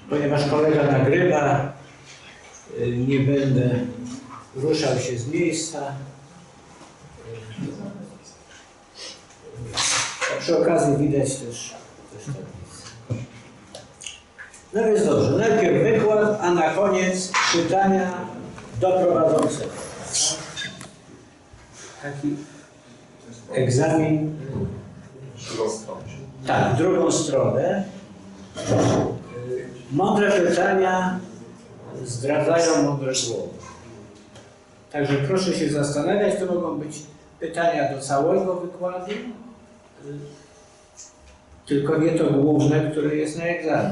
Ponieważ kolega nagrywa, nie będę ruszał się z miejsca. A przy okazji widać też tablicę. No więc dobrze, najpierw wykład, a na koniec pytania do prowadzącego. Taki egzamin. Tak, drugą stronę. Mądre pytania zdradzają mądre słowa. Także proszę się zastanawiać, to mogą być pytania do całego wykładu, tylko nie to główne, które jest na egzamin.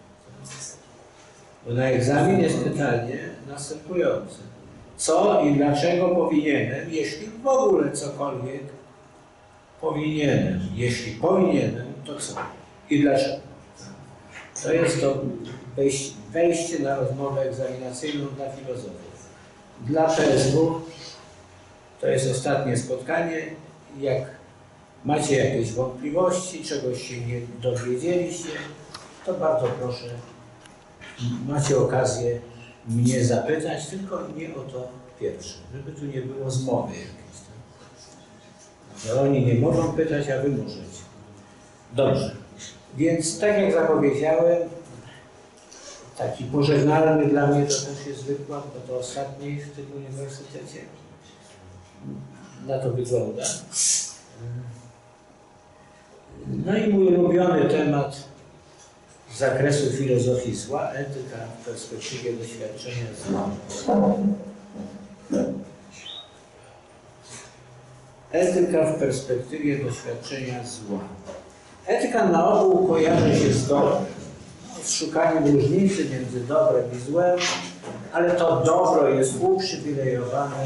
Bo na egzamin jest pytanie następujące. Co i dlaczego powinienem, jeśli w ogóle cokolwiek powinienem? Jeśli powinienem, to co? I dlaczego? To jest to wejście na rozmowę egzaminacyjną dla filozofów. Dla PSW to jest ostatnie spotkanie. Jak macie jakieś wątpliwości, czegoś się nie dowiedzieliście, to bardzo proszę, macie okazję mnie zapytać, tylko nie o to pierwsze, żeby tu nie było zmowy jakiejś. Że oni nie mogą pytać, a wy możecie. Dobrze. Więc tak jak zapowiedziałem, taki pożegnalny dla mnie to też jest wykład, bo to ostatni w tym uniwersytecie. Na to wygląda. No i mój ulubiony temat z zakresu filozofii zła, etyka w perspektywie doświadczenia zła. Etyka w perspektywie doświadczenia zła. Etyka na ogół kojarzy się z dobrem, z szukaniem różnicy między dobrem i złem, ale to dobro jest uprzywilejowane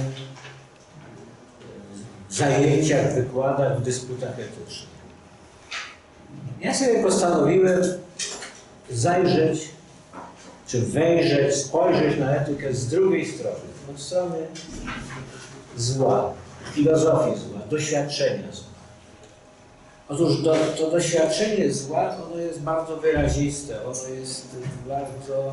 w zajęciach, wykładach, w dysputach etycznych. Ja sobie postanowiłem zajrzeć, czy wejrzeć, spojrzeć na etykę z drugiej strony, od strony zła, filozofii zła, doświadczenia zła. Otóż to doświadczenie zła, ono jest bardzo wyraziste, ono jest bardzo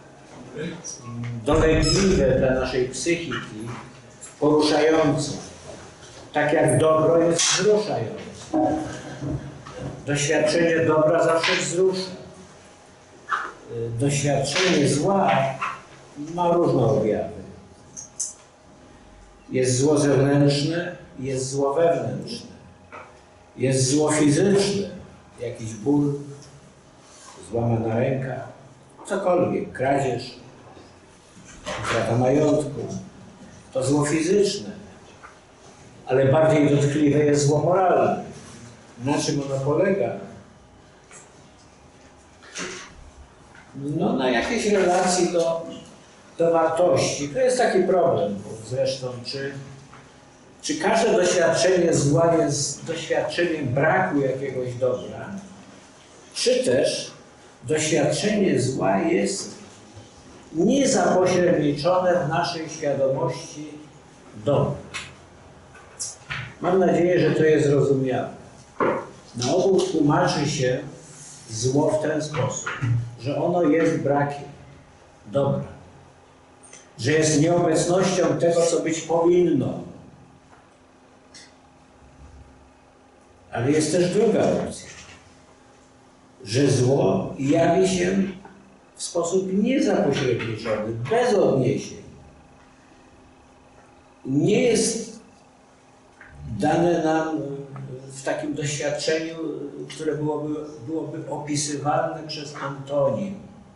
dolegliwe dla naszej psychiki, poruszające. Tak jak dobro jest wzruszające. Doświadczenie dobra zawsze wzrusza. Doświadczenie zła ma różne objawy. Jest zło zewnętrzne, jest zło wewnętrzne. Jest zło fizyczne, jakiś ból, złamana ręka, cokolwiek, kradzież, utrata majątku. To zło fizyczne, ale bardziej dotkliwe jest zło moralne. Na czym ono polega? No, na jakiejś relacji do wartości. To jest taki problem, bo zresztą, czy każde doświadczenie zła jest doświadczeniem braku jakiegoś dobra, czy też doświadczenie zła jest niezapośredniczone w naszej świadomości dobra. Mam nadzieję, że to jest zrozumiałe. Na ogół tłumaczy się zło w ten sposób, że ono jest brakiem dobra, że jest nieobecnością tego, co być powinno. Ale jest też druga opcja, że zło jawi się w sposób niezapośredniczony, bez odniesień. Nie jest dane nam w takim doświadczeniu, które byłoby opisywalne przez antonim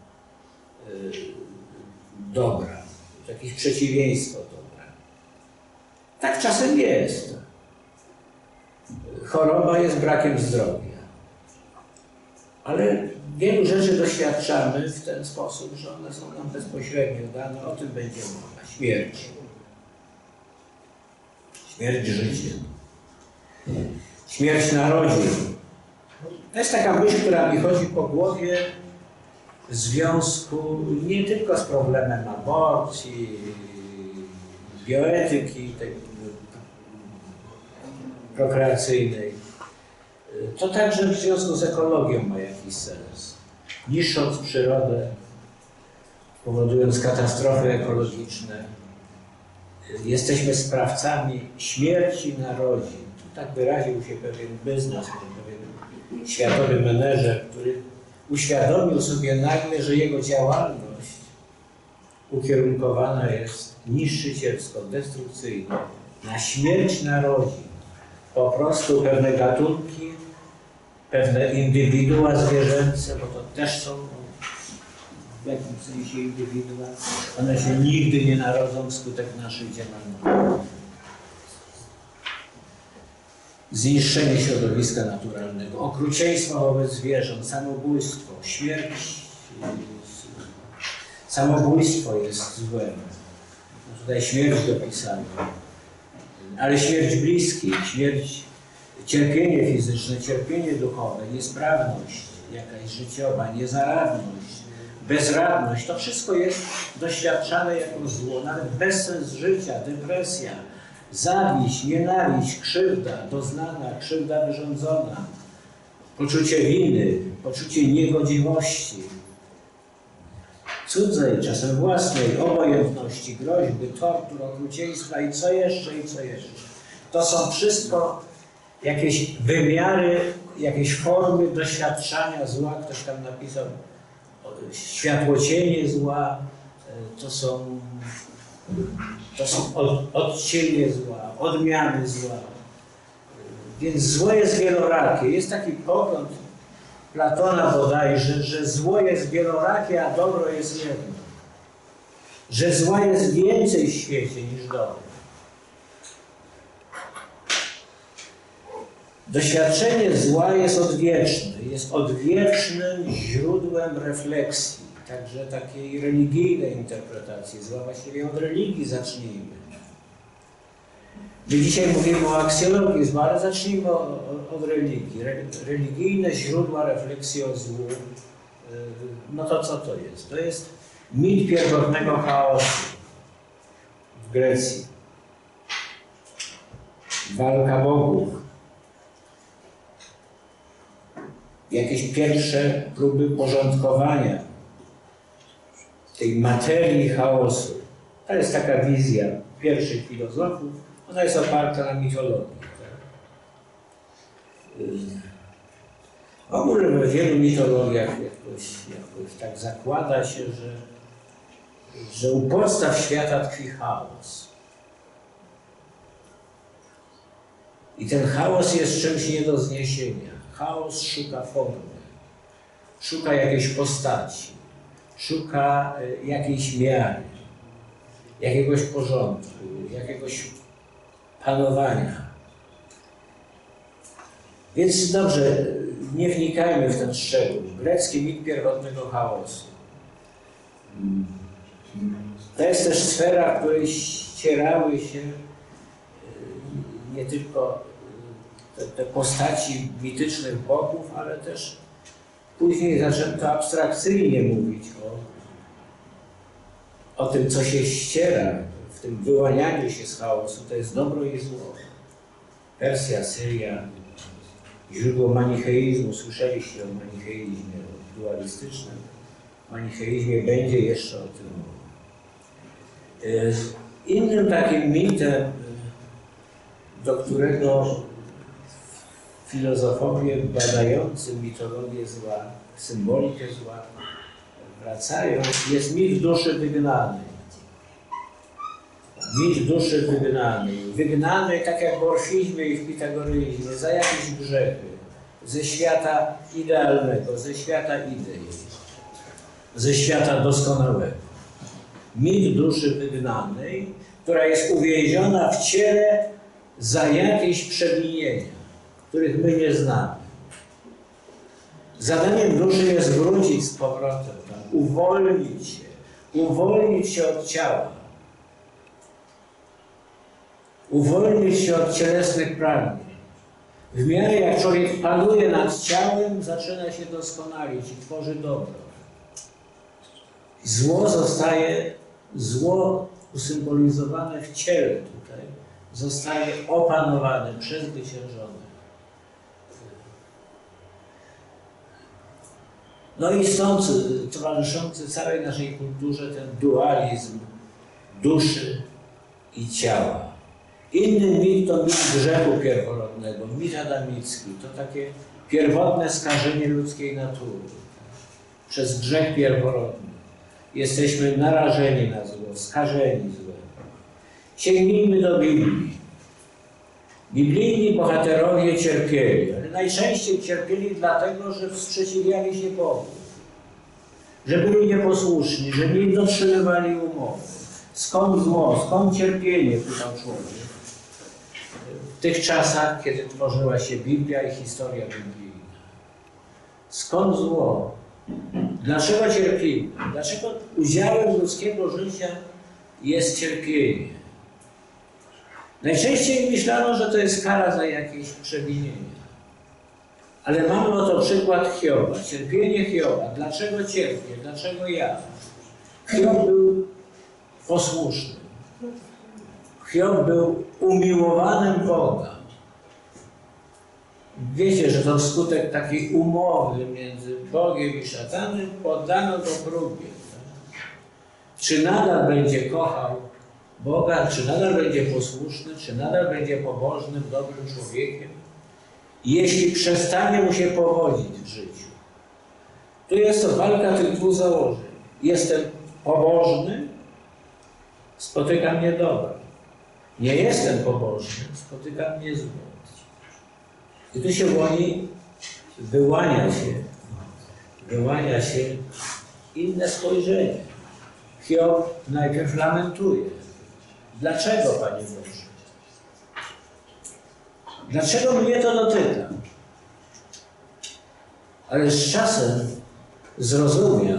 dobra, jakieś przeciwieństwo dobra. Tak czasem jest. Choroba jest brakiem zdrowia. Ale wielu rzeczy doświadczamy w ten sposób, że one są nam bezpośrednio dane. O tym będzie mowa. Śmierć. Śmierć, życie. Śmierć narodzin. To jest taka myśl, która mi chodzi po głowie w związku nie tylko z problemem aborcji, bioetyki, tej prokreacyjnej. To także w związku z ekologią ma jakiś sens. niszcząc przyrodę, powodując katastrofy ekologiczne. Jesteśmy sprawcami śmierci narodzin. Tak wyraził się pewien biznesmen, pewien światowy menedżer, który uświadomił sobie nagle, że jego działalność ukierunkowana jest niszczycielsko, destrukcyjnie, na śmierć narodzin. Po prostu pewne gatunki, pewne indywidua zwierzęce, bo to też są w jakimś sensie indywidua, one się nigdy nie narodzą wskutek naszej działalności. Zniszczenie środowiska naturalnego, okrucieństwo wobec zwierząt, samobójstwo, śmierć. Samobójstwo jest złem. No tutaj śmierć dopisano. Ale śmierć bliskich, śmierć, cierpienie fizyczne, cierpienie duchowe, niesprawność jakaś życiowa, niezaradność, bezradność, to wszystko jest doświadczane jako zło, nawet bezsens życia, depresja, zawiść, nienawiść, krzywda doznana, krzywda wyrządzona, poczucie winy, poczucie niegodziwości, cudzej, czasem własnej, obojętności, groźby, tortur, okrucieństwa i co jeszcze, i co jeszcze. To są wszystko jakieś wymiary, jakieś formy doświadczania zła. Ktoś tam napisał światłocienie zła, to są odcienie zła, odmiany zła. Więc zło jest wielorakie. Jest taki pogląd Platona bodajże, że zło jest wielorakie, a dobro jest jedno. Że zła jest więcej w świecie niż dobro. Doświadczenie zła jest odwieczne, jest odwiecznym źródłem refleksji, także takiej religijnej interpretacji zła. Właściwie od religii zacznijmy. My dzisiaj mówimy o aksjologii zła, ale zacznijmy od religii. Religijne źródła refleksji o złu, no to co to jest? To jest mit pierwotnego chaosu w Grecji. Walka bogów. Jakieś pierwsze próby porządkowania tej materii chaosu. To jest taka wizja pierwszych filozofów. Ona jest oparta na mitologii. Tak? W ogóle we wielu mitologiach jakoś tak zakłada się, że u podstaw świata tkwi chaos. I ten chaos jest czymś nie do zniesienia. Chaos szuka formy, szuka jakiejś postaci, szuka jakiejś miary, jakiegoś porządku, jakiegoś panowania. Więc dobrze, nie wnikajmy w ten szczegół. Grecki mit pierwotnego chaosu. To jest też sfera, w której ścierały się nie tylko te postaci mitycznych bogów, ale też później zaczęto abstrakcyjnie mówić o tym, co się ściera, w tym wyłanianiu się z chaosu. To jest dobro i zło. Persja, Syria, źródło manicheizmu. Słyszeliście o manicheizmie dualistycznym. W manicheizmie będzie jeszcze o tym mowa. Innym takim mitem, do którego filozofowie badający mitologię zła, symbolikę zła wracają, jest mit duszy wygnanej. Mit duszy wygnanej. Wygnanej, tak jak w orfizmie i w pitagoryzmie, za jakieś grzechy, ze świata idealnego, ze świata idei, ze świata doskonałego. Mit duszy wygnanej, która jest uwięziona w ciele za jakieś przewinienia, których my nie znamy. Zadaniem duszy jest wrócić z powrotem, tak? Uwolnić się od ciała, uwolnić się od cielesnych pragnień. W miarę jak człowiek panuje nad ciałem, zaczyna się doskonalić i tworzy dobro. Zło usymbolizowane w ciele tutaj, zostaje opanowane, przezwyciężone. No i stąd towarzyszący całej naszej kulturze ten dualizm duszy i ciała. Inny mit to mit grzechu pierworodnego, mit adamicki. To takie pierwotne skażenie ludzkiej natury. Przez grzech pierworodny jesteśmy narażeni na zło, skażeni złem. Sięgnijmy do Biblii. Biblijni bohaterowie cierpieli, ale najczęściej cierpieli dlatego, że sprzeciwiali się Bogu, że byli nieposłuszni, że nie dotrzymywali umowy. Skąd zło, skąd cierpienie, pytał człowiek. W tych czasach, kiedy tworzyła się Biblia i historia biblijna. Skąd zło? Dlaczego cierpimy? Dlaczego udziałem ludzkiego życia jest cierpienie? Najczęściej myślano, że to jest kara za jakieś przewinienie. Ale mamy oto przykład Hioba, cierpienie Hioba. Dlaczego cierpię? Dlaczego ja? Hiob był posłuszny. Hiob był umiłowanym Boga. Wiecie, że to wskutek takiej umowy między Bogiem i szatanem poddano go próbie. Czy nadal będzie kochał Boga, czy nadal będzie posłuszny, czy nadal będzie pobożnym, dobrym człowiekiem, jeśli przestanie mu się powodzić w życiu. Tu jest to walka tych dwóch założeń. Jestem pobożny, spotyka mnie dobro. Nie jestem pobożny, spotyka mnie zło. I tu się wyłania się inne spojrzenie. Hiob najpierw lamentuje. Dlaczego, Panie Boże? Dlaczego mnie to dotyka? Ale z czasem zrozumiał,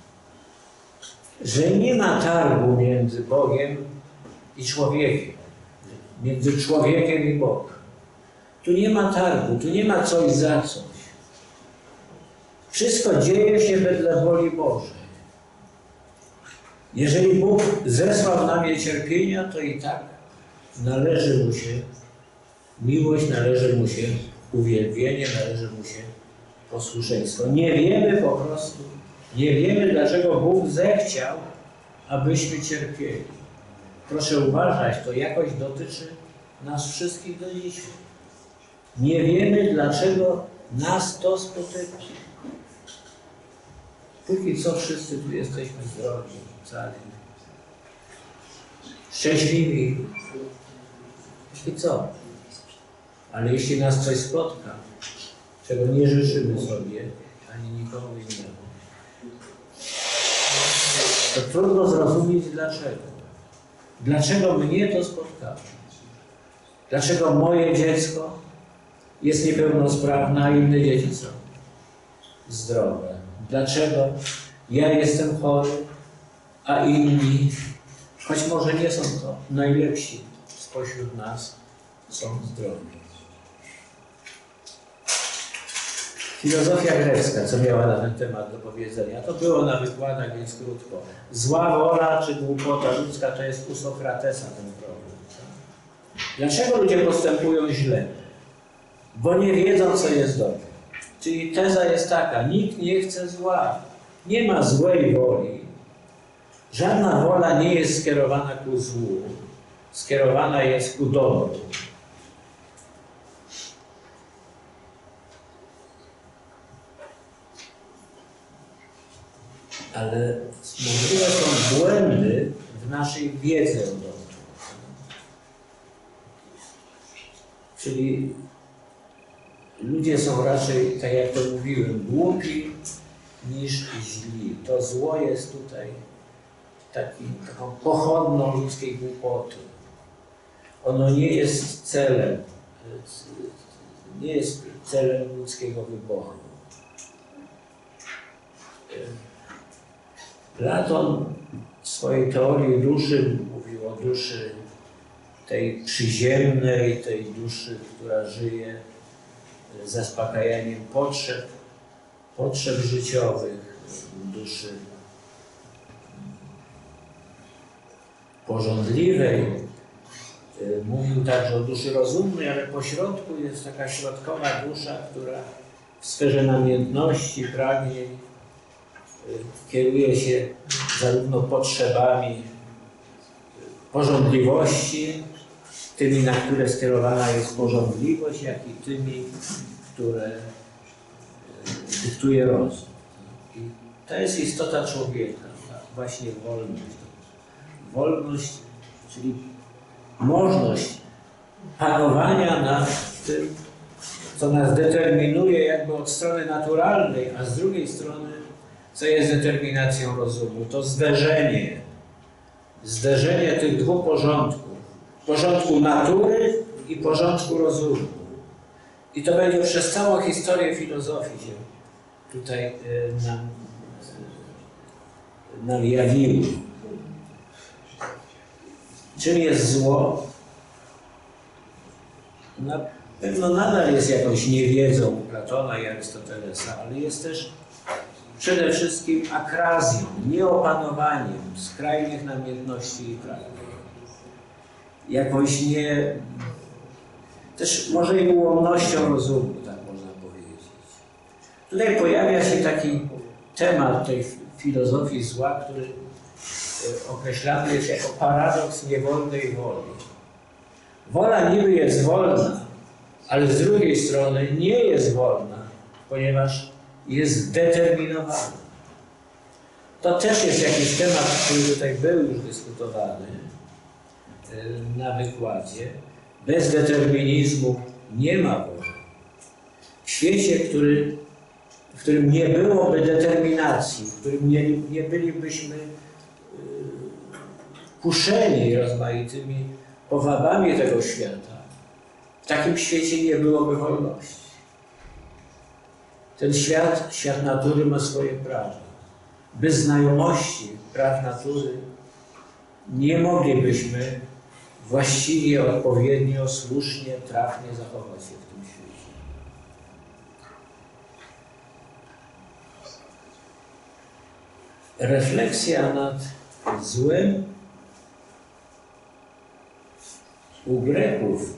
że nie ma targu między Bogiem i człowiekiem. Między człowiekiem i Bogiem. Tu nie ma targu, tu nie ma coś za coś. Wszystko dzieje się wedle woli Bożej. Jeżeli Bóg zesłał na mnie cierpienia, to i tak należy mu się miłość, należy mu się uwielbienie, należy mu się posłuszeństwo. Nie wiemy po prostu, nie wiemy, dlaczego Bóg zechciał, abyśmy cierpieli. Proszę uważać, to jakoś dotyczy nas wszystkich do dzisiaj. Nie wiemy, dlaczego nas to spotyka. Póki co wszyscy tu jesteśmy zdrowi, cali, szczęśliwi. I co? Ale jeśli nas coś spotka, czego nie życzymy sobie, ani nikomu innemu, to trudno zrozumieć dlaczego. Dlaczego mnie to spotkało? Dlaczego moje dziecko jest niepełnosprawne, a inne dzieci są zdrowe? Dlaczego ja jestem chory, a inni, choć może nie są to najlepsi spośród nas, są zdrowi? Filozofia grecka, co miała na ten temat do powiedzenia, to było na wykładach, więc krótko. Zła wola czy głupota ludzka to jest u Sokratesa ten problem. Dlaczego ludzie postępują źle? Bo nie wiedzą, co jest dobre. Czyli teza jest taka, nikt nie chce zła. Nie ma złej woli. Żadna wola nie jest skierowana ku złu. Skierowana jest ku dobru. Ale możliwe są błędy w naszej wiedzy o dobru. Czyli ludzie są raczej, tak jak to mówiłem, głupi niż źli. To zło jest tutaj taką pochodną ludzkiej głupoty. Ono nie jest celem ludzkiego wyboru. Platon w swojej teorii duszy mówił o duszy tej przyziemnej, tej duszy, która żyje zaspokajaniem potrzeb życiowych, duszy pożądliwej. Mówił także o duszy rozumnej, ale pośrodku jest taka środkowa dusza, która w sferze namiętności, pragnień kieruje się zarówno potrzebami pożądliwości, tymi, na które skierowana jest pożądliwość, jak i tymi, które dyktuje rozum. I to jest istota człowieka, właśnie wolność. Wolność, czyli możliwość panowania nad tym, co nas determinuje jakby od strony naturalnej, a z drugiej strony, co jest determinacją rozumu. To zderzenie tych dwóch porządków. Porządku natury i porządku rozumu. I to będzie przez całą historię filozofii się tutaj nam jawiło. Czym jest zło? Na pewno nadal jest jakąś niewiedzą Platona i Arystotelesa, ale jest też przede wszystkim akrazją, nieopanowaniem skrajnych namiętności i praw. Jakąś też może i ułomnością rozumu, tak można powiedzieć. Tutaj pojawia się taki temat tej filozofii zła, który określany jest jako paradoks niewolnej woli. Wola niby jest wolna, ale z drugiej strony nie jest wolna, ponieważ jest zdeterminowana. To też jest jakiś temat, który tutaj był już dyskutowany na wykładzie. Bez determinizmu nie ma woli. W świecie, w którym nie byłoby determinacji, w którym nie bylibyśmy kuszeni rozmaitymi powabami tego świata, w takim świecie nie byłoby wolności. Ten świat natury ma swoje prawa. Bez znajomości praw natury nie moglibyśmy właściwie, odpowiednio, słusznie, trafnie zachować się w tym świecie. Refleksja nad złem u Greków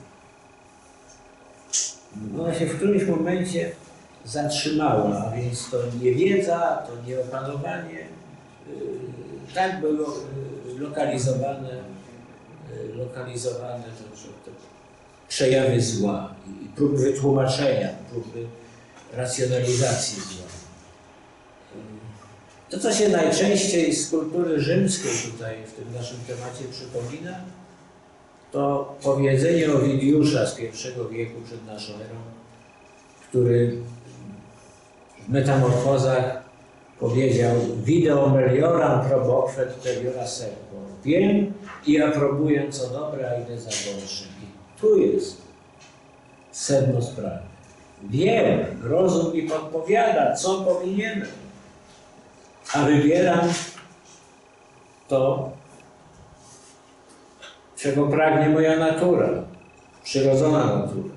ona się w którymś momencie zatrzymała, a więc to niewiedza, to nieopanowanie tak było lokalizowane te przejawy zła i próby wytłumaczenia, próby racjonalizacji zła. To, co się najczęściej z kultury rzymskiej tutaj w tym naszym temacie przypomina, to powiedzenie Owidiusza z I wieku przed naszą erą, który w Metamorfozach powiedział: Video melioram proboquet teliora serpo. Wiem i aprobuję co dobre, a idę za gorszym. I tu jest sedno sprawy. Wiem, rozum mi podpowiada, co powinienem, a wybieram to, czego pragnie moja natura, przyrodzona natura.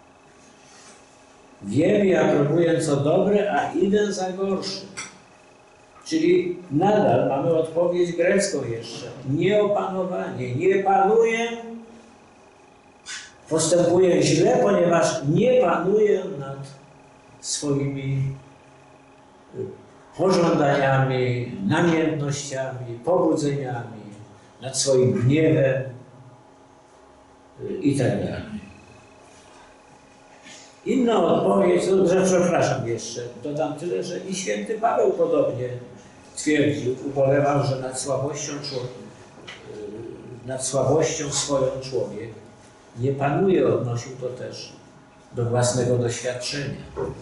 Wiem i aprobuję co dobre, a idę za gorszym. Czyli nadal mamy odpowiedź grecką jeszcze. Nieopanowanie. Nie panuję, postępuję źle, ponieważ nie panuję nad swoimi pożądaniami, namiętnościami, pobudzeniami, nad swoim gniewem i tak dalej. Inna odpowiedź, przepraszam jeszcze, dodam tyle, że i święty Paweł podobnie twierdził, ubolewał, że nad słabością swoją człowiek nie panuje, odnosił to też do własnego doświadczenia.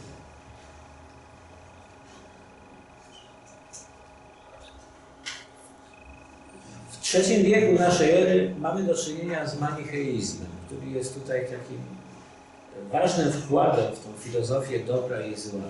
W III wieku naszej ery mamy do czynienia z manicheizmem, który jest tutaj takim ważnym wkładem w tą filozofię dobra i zła.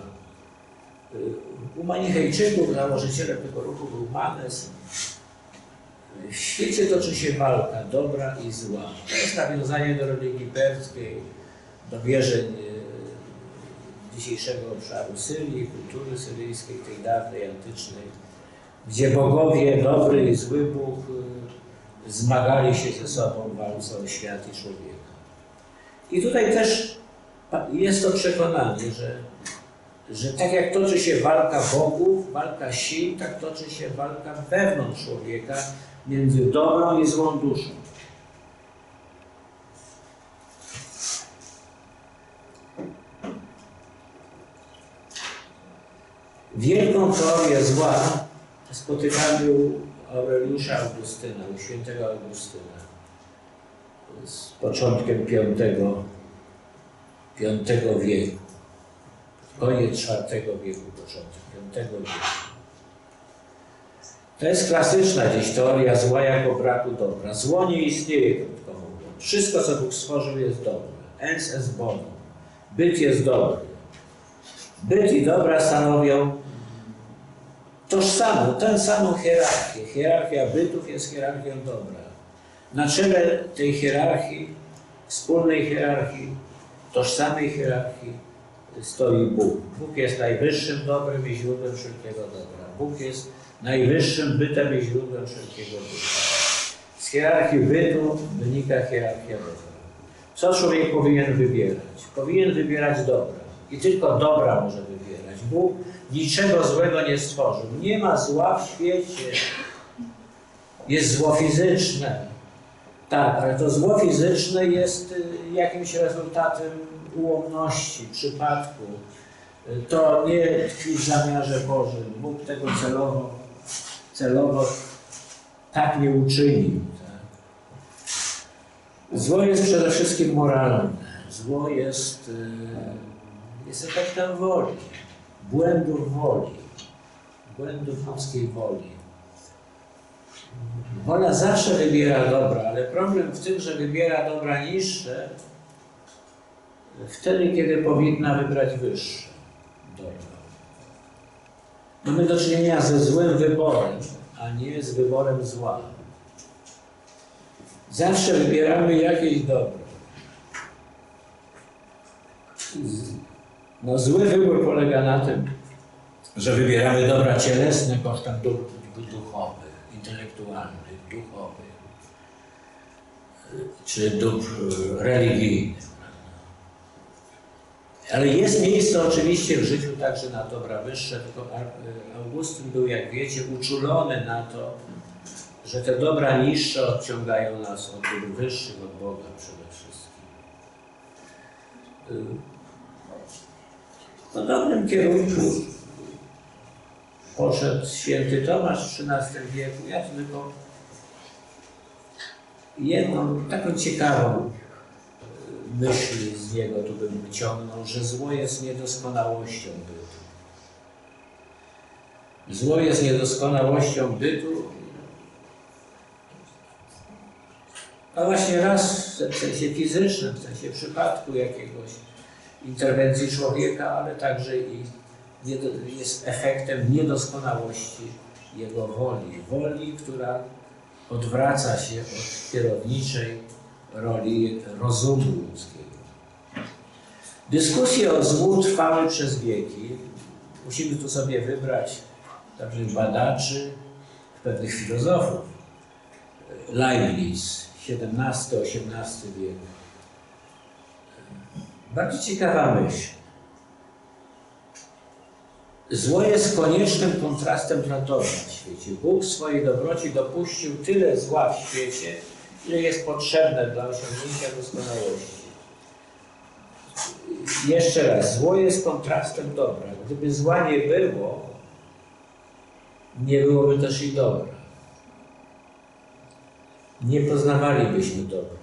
U Manichejczyków, założycielem tego ruchu był Manes. W świecie toczy się walka dobra i zła. To jest nawiązanie do religii perskiej, do wierzeń dzisiejszego obszaru Syrii, kultury syryjskiej, tej dawnej, antycznej, gdzie bogowie, dobry i zły Bóg, zmagali się ze sobą w walce o świat i człowieka. I tutaj też jest to przekonanie, że że tak jak toczy się walka bogów, walka sił, tak toczy się walka wewnątrz człowieka między dobrą i złą duszą. Wielką teorię zła spotykamy u Aureliusza Augustyna, u świętego Augustyna. Z początkiem V wieku. Koniec IV wieku, początek V wieku. To jest klasyczna dziś teoria zła jako braku dobra. Zło nie istnieje, krótko mówiąc. Wszystko, co Bóg stworzył, jest dobre. Ens est bonum. Byt jest dobry. Byt i dobra stanowią tożsamą, tę samą hierarchię. Hierarchia bytów jest hierarchią dobra. Na czele tej hierarchii, wspólnej hierarchii, tożsamej hierarchii stoi Bóg. Bóg jest najwyższym dobrem i źródłem wszelkiego dobra. Bóg jest najwyższym bytem i źródłem wszelkiego dobra. Z hierarchii bytu wynika hierarchia dobra. Co człowiek powinien wybierać? Powinien wybierać dobra. I tylko dobra może wybierać. Bóg niczego złego nie stworzył. Nie ma zła w świecie. Jest zło fizyczne. Tak, ale to zło fizyczne jest jakimś rezultatem ułomności, przypadku. To nie tkwi w zamiarze Bożym. Bóg tego celowo tak nie uczynił. Tak? Zło jest przede wszystkim moralne. Zło jest efektem woli, błędów woli, błędów ludzkiej woli. Wola zawsze wybiera dobra, ale problem w tym, że wybiera dobra niższe wtedy, kiedy powinna wybrać wyższe dobra. Mamy do czynienia ze złym wyborem, a nie z wyborem zła. Zawsze wybieramy jakieś dobro. No, zły wybór polega na tym, że wybieramy dobra cielesne kosztem dóbr duchowych, intelektualnych, duchowych, czy dóbr religijnych. Ale jest miejsce oczywiście w życiu także na dobra wyższe, tylko Augustyn był, jak wiecie, uczulony na to, że te dobra niższe odciągają nas od dóbr wyższych, od Boga przede wszystkim. W podobnym kierunku poszedł święty Tomasz w XIII wieku. Ja tylko jedną taką ciekawą myśl z niego tu bym wyciągnął, że zło jest niedoskonałością bytu. Zło jest niedoskonałością bytu. A właśnie raz w sensie fizycznym, w sensie przypadku jakiegoś interwencji człowieka, ale także i jest efektem niedoskonałości jego woli. Woli, która odwraca się od kierowniczej roli rozumu ludzkiego. Dyskusje o złu trwały przez wieki. Musimy tu sobie wybrać także badaczy, pewnych filozofów. Leibniz, XVII-XVIII wiek. Bardzo ciekawa myśl. Zło jest koniecznym kontrastem dla dobra w świecie. Bóg w swojej dobroci dopuścił tyle zła w świecie, ile jest potrzebne dla osiągnięcia doskonałości. Jeszcze raz, zło jest kontrastem dobra. Gdyby zła nie było, nie byłoby też i dobra. Nie poznawalibyśmy dobra.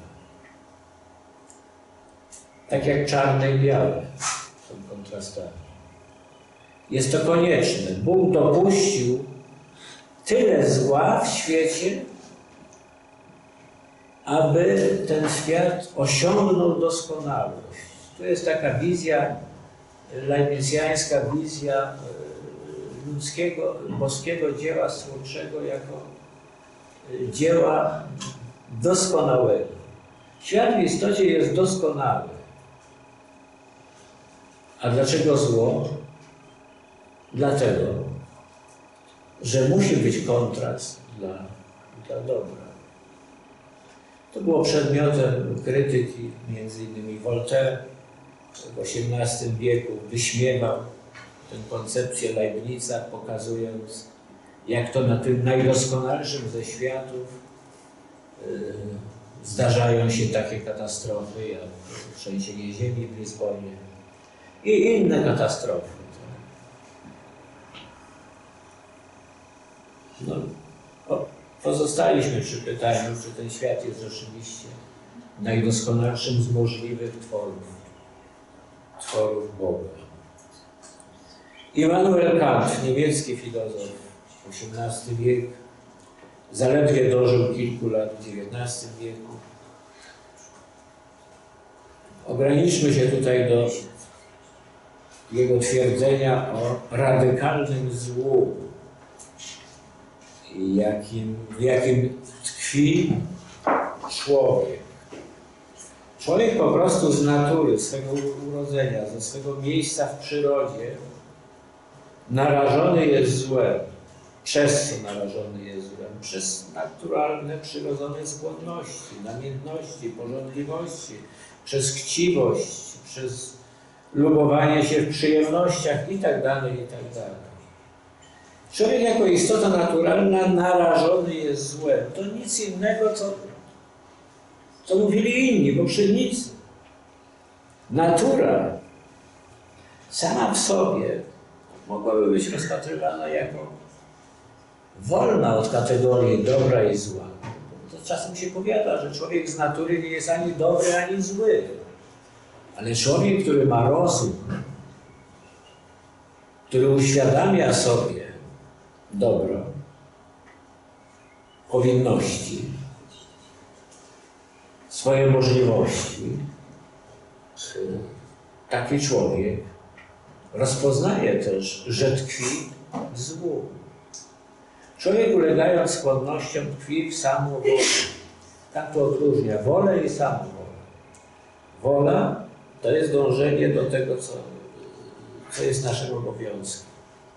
Tak jak czarne i białe są kontrastami. Jest to konieczne. Bóg dopuścił tyle zła w świecie, aby ten świat osiągnął doskonałość. To jest taka wizja, leibniziańska wizja ludzkiego, boskiego dzieła stwórczego jako dzieła doskonałego. Świat w istocie jest doskonały. A dlaczego zło? Dlatego, że musi być kontrast dla dobra. To było przedmiotem krytyki, między innymi Voltaire w XVIII wieku wyśmiewał tę koncepcję Leibniza, pokazując, jak to na tym najdoskonalszym ze światów zdarzają się takie katastrofy, jak trzęsienie ziemi w Lizbonie i inne katastrofy. No, pozostaliśmy przy pytaniu, czy ten świat jest rzeczywiście najdoskonalszym z możliwych tworów Boga. Immanuel Kant, niemiecki filozof, XVIII wiek, zaledwie dożył kilku lat w XIX wieku. Ograniczmy się tutaj do jego twierdzenia o radykalnym złu, w jakim tkwi człowiek. Człowiek po prostu z natury, swego urodzenia, ze swego miejsca w przyrodzie narażony jest złem. Przez co narażony jest złem? Przez naturalne, przyrodzone skłonności, namiętności, pożądliwości, przez chciwość, przez lubowanie się w przyjemnościach itd., itd. Człowiek jako istota naturalna narażony jest złem. To nic innego, co mówili inni, poprzednicy. Natura sama w sobie mogłaby być rozpatrywana jako wolna od kategorii dobra i zła. To czasem się powiada, że człowiek z natury nie jest ani dobry, ani zły. Ale człowiek, który ma rozum, który uświadamia sobie dobro, powinności, swoje możliwości, taki człowiek rozpoznaje też, że tkwi w złu. Człowiek, ulegając skłonnościom, tkwi w samowoli. Tak to odróżnia wolę i samowolę. Wola to jest dążenie do tego, co jest naszym obowiązkiem.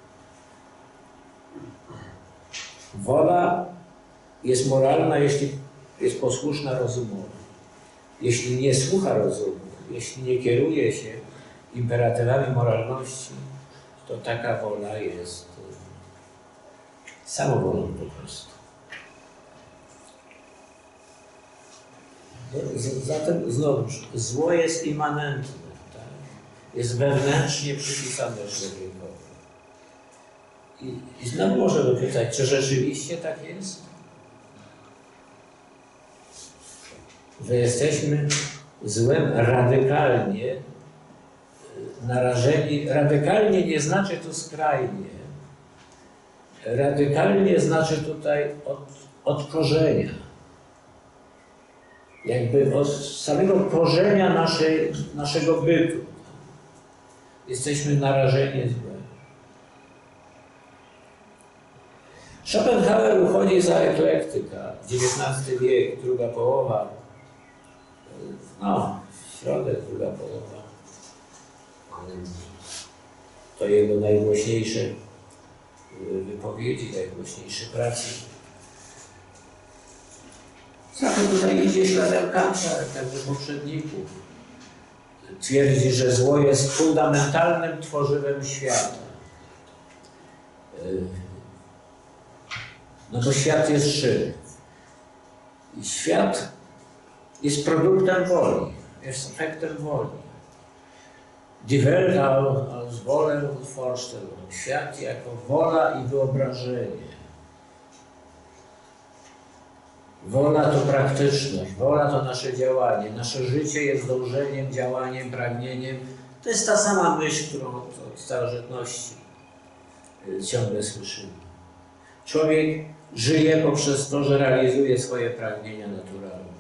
Wola jest moralna, jeśli jest posłuszna rozumowi. Jeśli nie słucha rozumu, jeśli nie kieruje się imperatywami moralności, to taka wola jest samowolą po prostu. Zatem znowuż, zło jest immanentne, tak? Jest wewnętrznie przypisane człowiekowi. I znowu możemy pytać, czy rzeczywiście tak jest? Że jesteśmy złem radykalnie narażeni. Radykalnie nie znaczy tu skrajnie. Radykalnie znaczy tutaj od korzenia. Jakby od samego korzenia naszego bytu. Jesteśmy narażeni złem. Schopenhauer uchodzi za eklektyka. XIX wiek, druga połowa, środek, druga połowa. To jego najgłośniejsze wypowiedzi, najgłośniejsze prace. Zatem tutaj idzie śladem Kanta, także poprzedników. Twierdzi, że zło jest fundamentalnym tworzywem świata. No bo świat jest żywy. I świat jest produktem woli, jest efektem woli. Die Welt als Wollen und Vorstellung. Świat jako wola i wyobrażenie. Wola to praktyczność, wola to nasze działanie. Nasze życie jest dążeniem, działaniem, pragnieniem. To jest ta sama myśl, którą od starożytności ciągle słyszymy. Człowiek żyje poprzez to, że realizuje swoje pragnienia naturalne.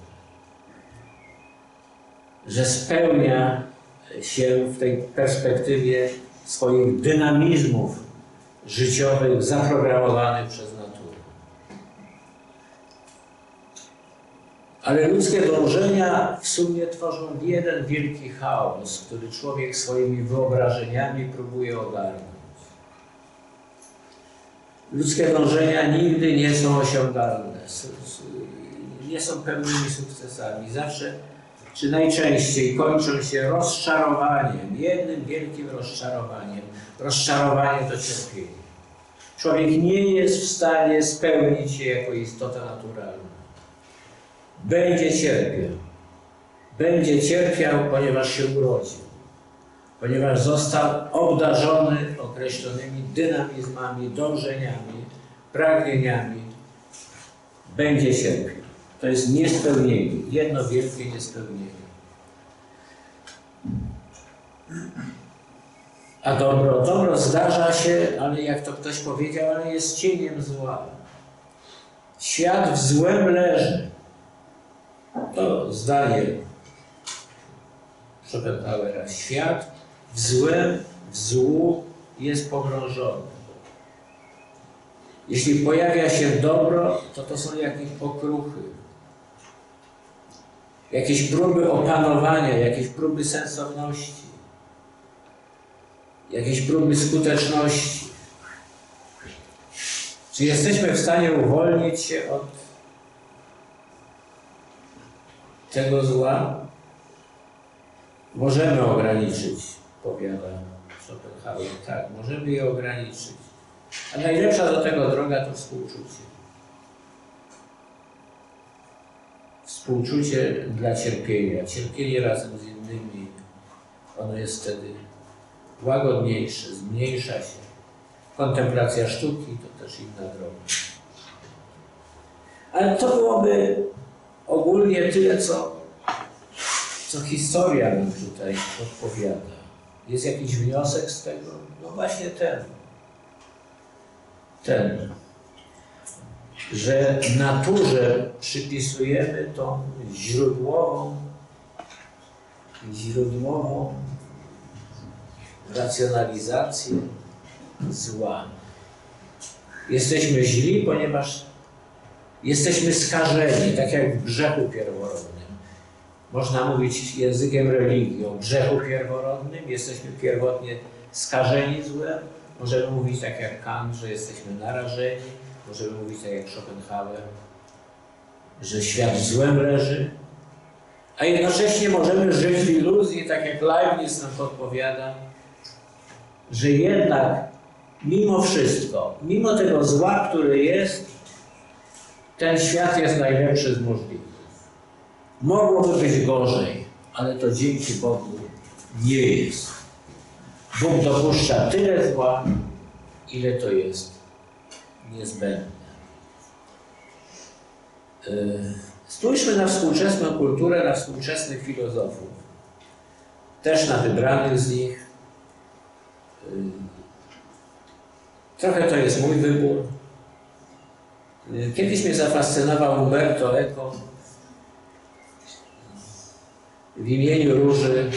Że spełnia się w tej perspektywie swoich dynamizmów życiowych zaprogramowanych przez naturę. Ale ludzkie dążenia w sumie tworzą jeden wielki chaos, który człowiek swoimi wyobrażeniami próbuje ogarnąć. Ludzkie dążenia nigdy nie są osiągalne, nie są pełnymi sukcesami. Zawsze, czy najczęściej kończą się rozczarowaniem, jednym wielkim rozczarowaniem. rozczarowanie to cierpienie. Człowiek nie jest w stanie spełnić się jako istota naturalna. Będzie cierpiał. Będzie cierpiał, ponieważ się urodził. Ponieważ został obdarzony określonymi dynamizmami, dążeniami, pragnieniami. Będzie cierpiał. To jest niespełnienie. Jedno wielkie niespełnienie. A dobro zdarza się, ale jak to ktoś powiedział, ale jest cieniem zła. Świat w złem leży. To zdanie Schopenhauera. Świat w złu jest pogrążony. Jeśli pojawia się dobro, to są jakieś okruchy. Jakieś próby opanowania, jakieś próby sensowności. Jakieś próby skuteczności. Czy jesteśmy w stanie uwolnić się od tego zła? Możemy ograniczyć, powiada Schopenhauer. Tak, możemy je ograniczyć. A najlepsza do tego droga to współczucie. Współczucie dla cierpienia. Cierpienie razem z innymi, ono jest wtedy łagodniejsze, zmniejsza się. Kontemplacja sztuki to też inna droga. Ale to byłoby ogólnie tyle, co historia nam tutaj podpowiada. Jest jakiś wniosek z tego? No właśnie ten, że naturze przypisujemy tą źródłową racjonalizację zła. Jesteśmy źli, ponieważ jesteśmy skażeni, tak jak w grzechu pierworodnym. Można mówić językiem religii o grzechu pierworodnym. Jesteśmy pierwotnie skażeni złem. Możemy mówić tak jak Kant, że jesteśmy narażeni. Możemy mówić tak jak Schopenhauer, że świat w złem leży. A jednocześnie możemy żyć w iluzji, tak jak Leibniz nam podpowiada, że jednak mimo wszystko, mimo tego zła, który jest, ten świat jest najlepszy z możliwych. Mogłoby być gorzej, ale to dzięki Bogu nie jest. Bóg dopuszcza tyle zła, ile to jest niezbędne. Spójrzmy na współczesną kulturę, na współczesnych filozofów. Też na wybranych z nich. Trochę to jest mój wybór. Kiedyś mnie zafascynował Umberto Eco w imieniu róży.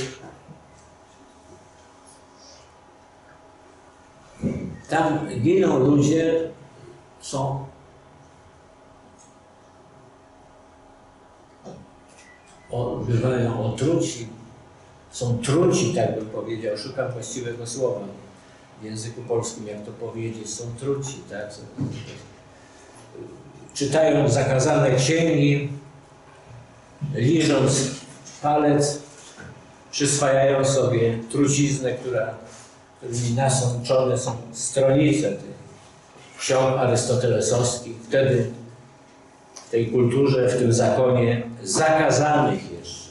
Tam giną ludzie, bywają otruci, są truci, tak bym powiedział, szukam właściwego słowa w języku polskim, jak to powiedzieć, są truci, tak? Czytają zakazane księgi, liżąc palec, przyswajają sobie truciznę, którymi nasączone są stronice tych ksiąg arystotelesowskich. Wtedy w tej kulturze, w tym zakonie zakazanych jeszcze.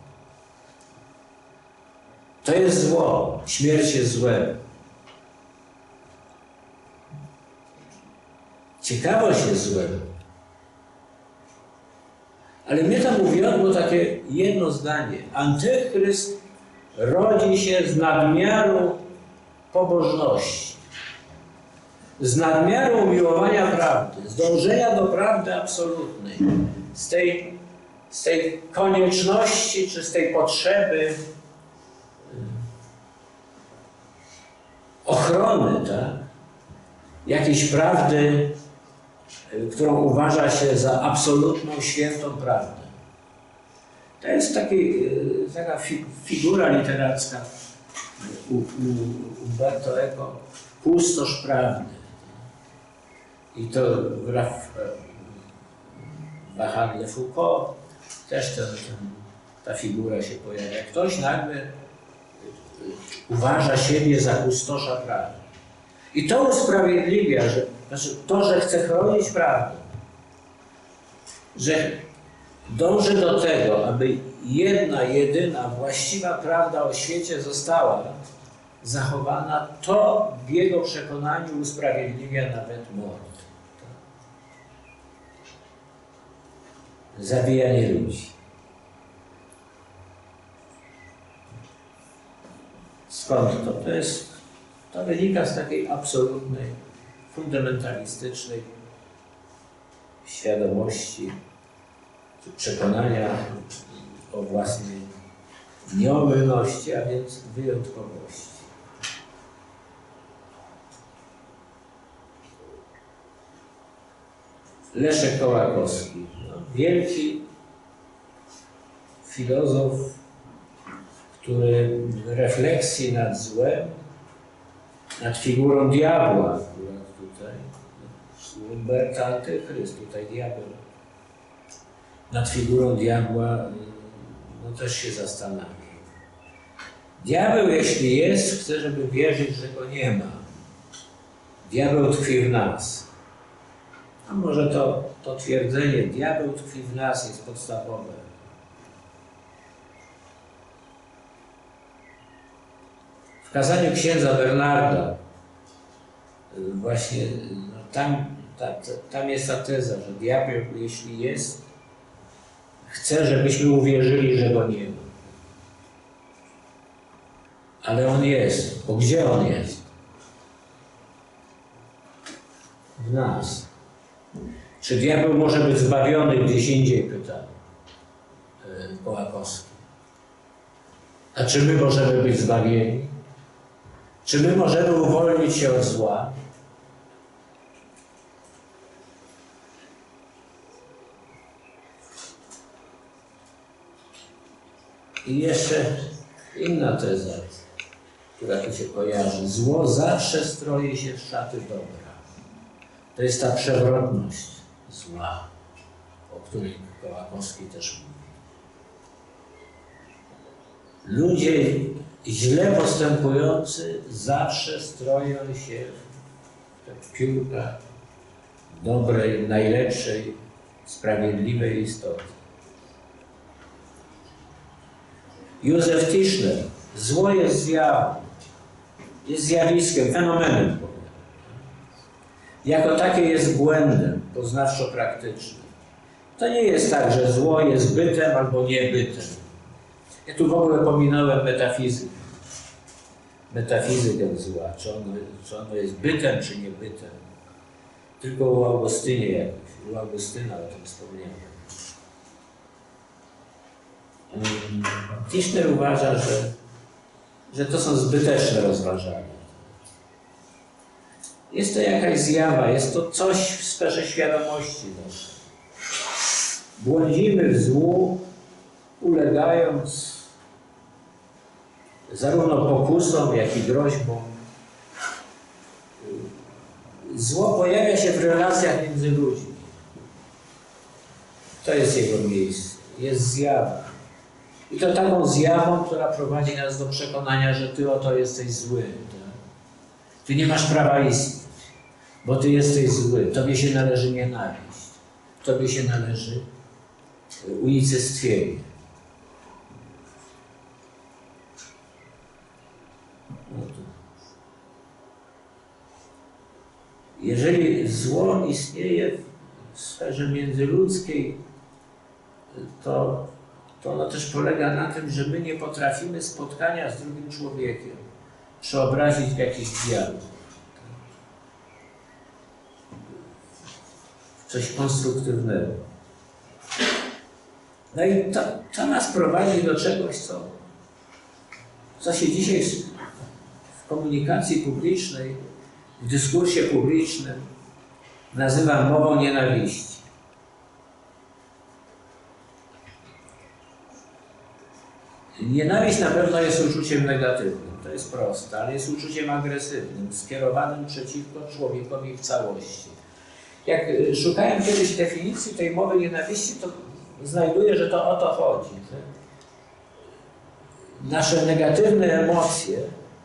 To jest zło. Śmierć jest złem. Ciekawość jest złem. Ale mnie tam mówiło takie jedno zdanie. Antychryst rodzi się z nadmiaru pobożności, z nadmiaru umiłowania prawdy, z dążenia do prawdy absolutnej, z tej konieczności czy z tej potrzeby ochrony, tak? Jakiejś prawdy, którą uważa się za absolutną, świętą prawdę. To jest taka figura literacka u Umberto Eco, pustosz prawdy. I to w Wahadle Foucault też ta figura się pojawia. Ktoś nagle uważa siebie za kustosza prawa. I to usprawiedliwia, że chce chronić prawdę, że dąży do tego, aby jedna, jedyna, właściwa prawda o świecie została zachowana, to w jego przekonaniu usprawiedliwia nawet mord. Zabijanie ludzi. Skąd to? To wynika z takiej absolutnej, fundamentalistycznej świadomości, czy przekonania o własnej nieomylności, a więc wyjątkowości. Leszek Kołakowski, wielki filozof, który w refleksji nad złem, nad figurą diabła, akurat tutaj, Humberta Antychryst, tutaj diabeł, nad figurą diabła, też się zastanawia. Diabeł, jeśli jest, chce, żeby wierzyć, że go nie ma. Diabeł tkwi w nas. A może to twierdzenie, diabeł tkwi w nas, jest podstawowe. W kazaniu księdza Bernarda właśnie tam jest ta teza, że diabeł, jeśli jest, chce, żebyśmy uwierzyli, że go nie ma. Ale on jest. Bo gdzie on jest? W nas. Czy diabeł może być zbawiony gdzieś indziej, pyta Kołakowski. A czy my możemy być zbawieni? Czy my możemy uwolnić się od zła? I jeszcze inna teza, która tu się kojarzy. Zło zawsze stroi się w szaty dobra. To jest ta przewrotność zła, o której Kołakowski też mówi. Ludzie źle postępujący zawsze stroją się w piórka dobrej, najlepszej, sprawiedliwej istoty. Józef Tischner. Zło jest zjawą, jest zjawiskiem, fenomenem. Jako takie jest błędem poznawczo-praktycznym. To nie jest tak, że zło jest bytem albo niebytem. Ja tu w ogóle pominąłem metafizykę zła, czy ono jest bytem, czy nie bytem. Tylko u Augustyna o tym wspomniałem. Tischner uważa, że to są zbyteczne rozważania. Jest to jakaś zjawa, jest to coś w sferze świadomości naszej. Błądzimy w złu, ulegając zarówno pokusom, jak i groźbom. Zło pojawia się w relacjach między ludźmi. To jest jego miejsce, jest zjawa. I to taką zjawą, która prowadzi nas do przekonania, że ty oto jesteś zły. Tak? Ty nie masz prawa istnieć, bo ty jesteś zły. Tobie się należy nienawiść. Tobie się należy unicestwienie. Jeżeli zło istnieje w sferze międzyludzkiej, to ono też polega na tym, że my nie potrafimy spotkania z drugim człowiekiem przeobrazić w jakiś dialog. W coś konstruktywnego. No i to nas prowadzi do czegoś, co się dzisiaj w komunikacji publicznej, w dyskursie publicznym nazywa mową nienawiści. Nienawiść na pewno jest uczuciem negatywnym, to jest proste, ale jest uczuciem agresywnym, skierowanym przeciwko człowiekowi w całości. Jak szukałem kiedyś definicji tej mowy nienawiści, to znajduję, że to o to chodzi. nasze negatywne emocje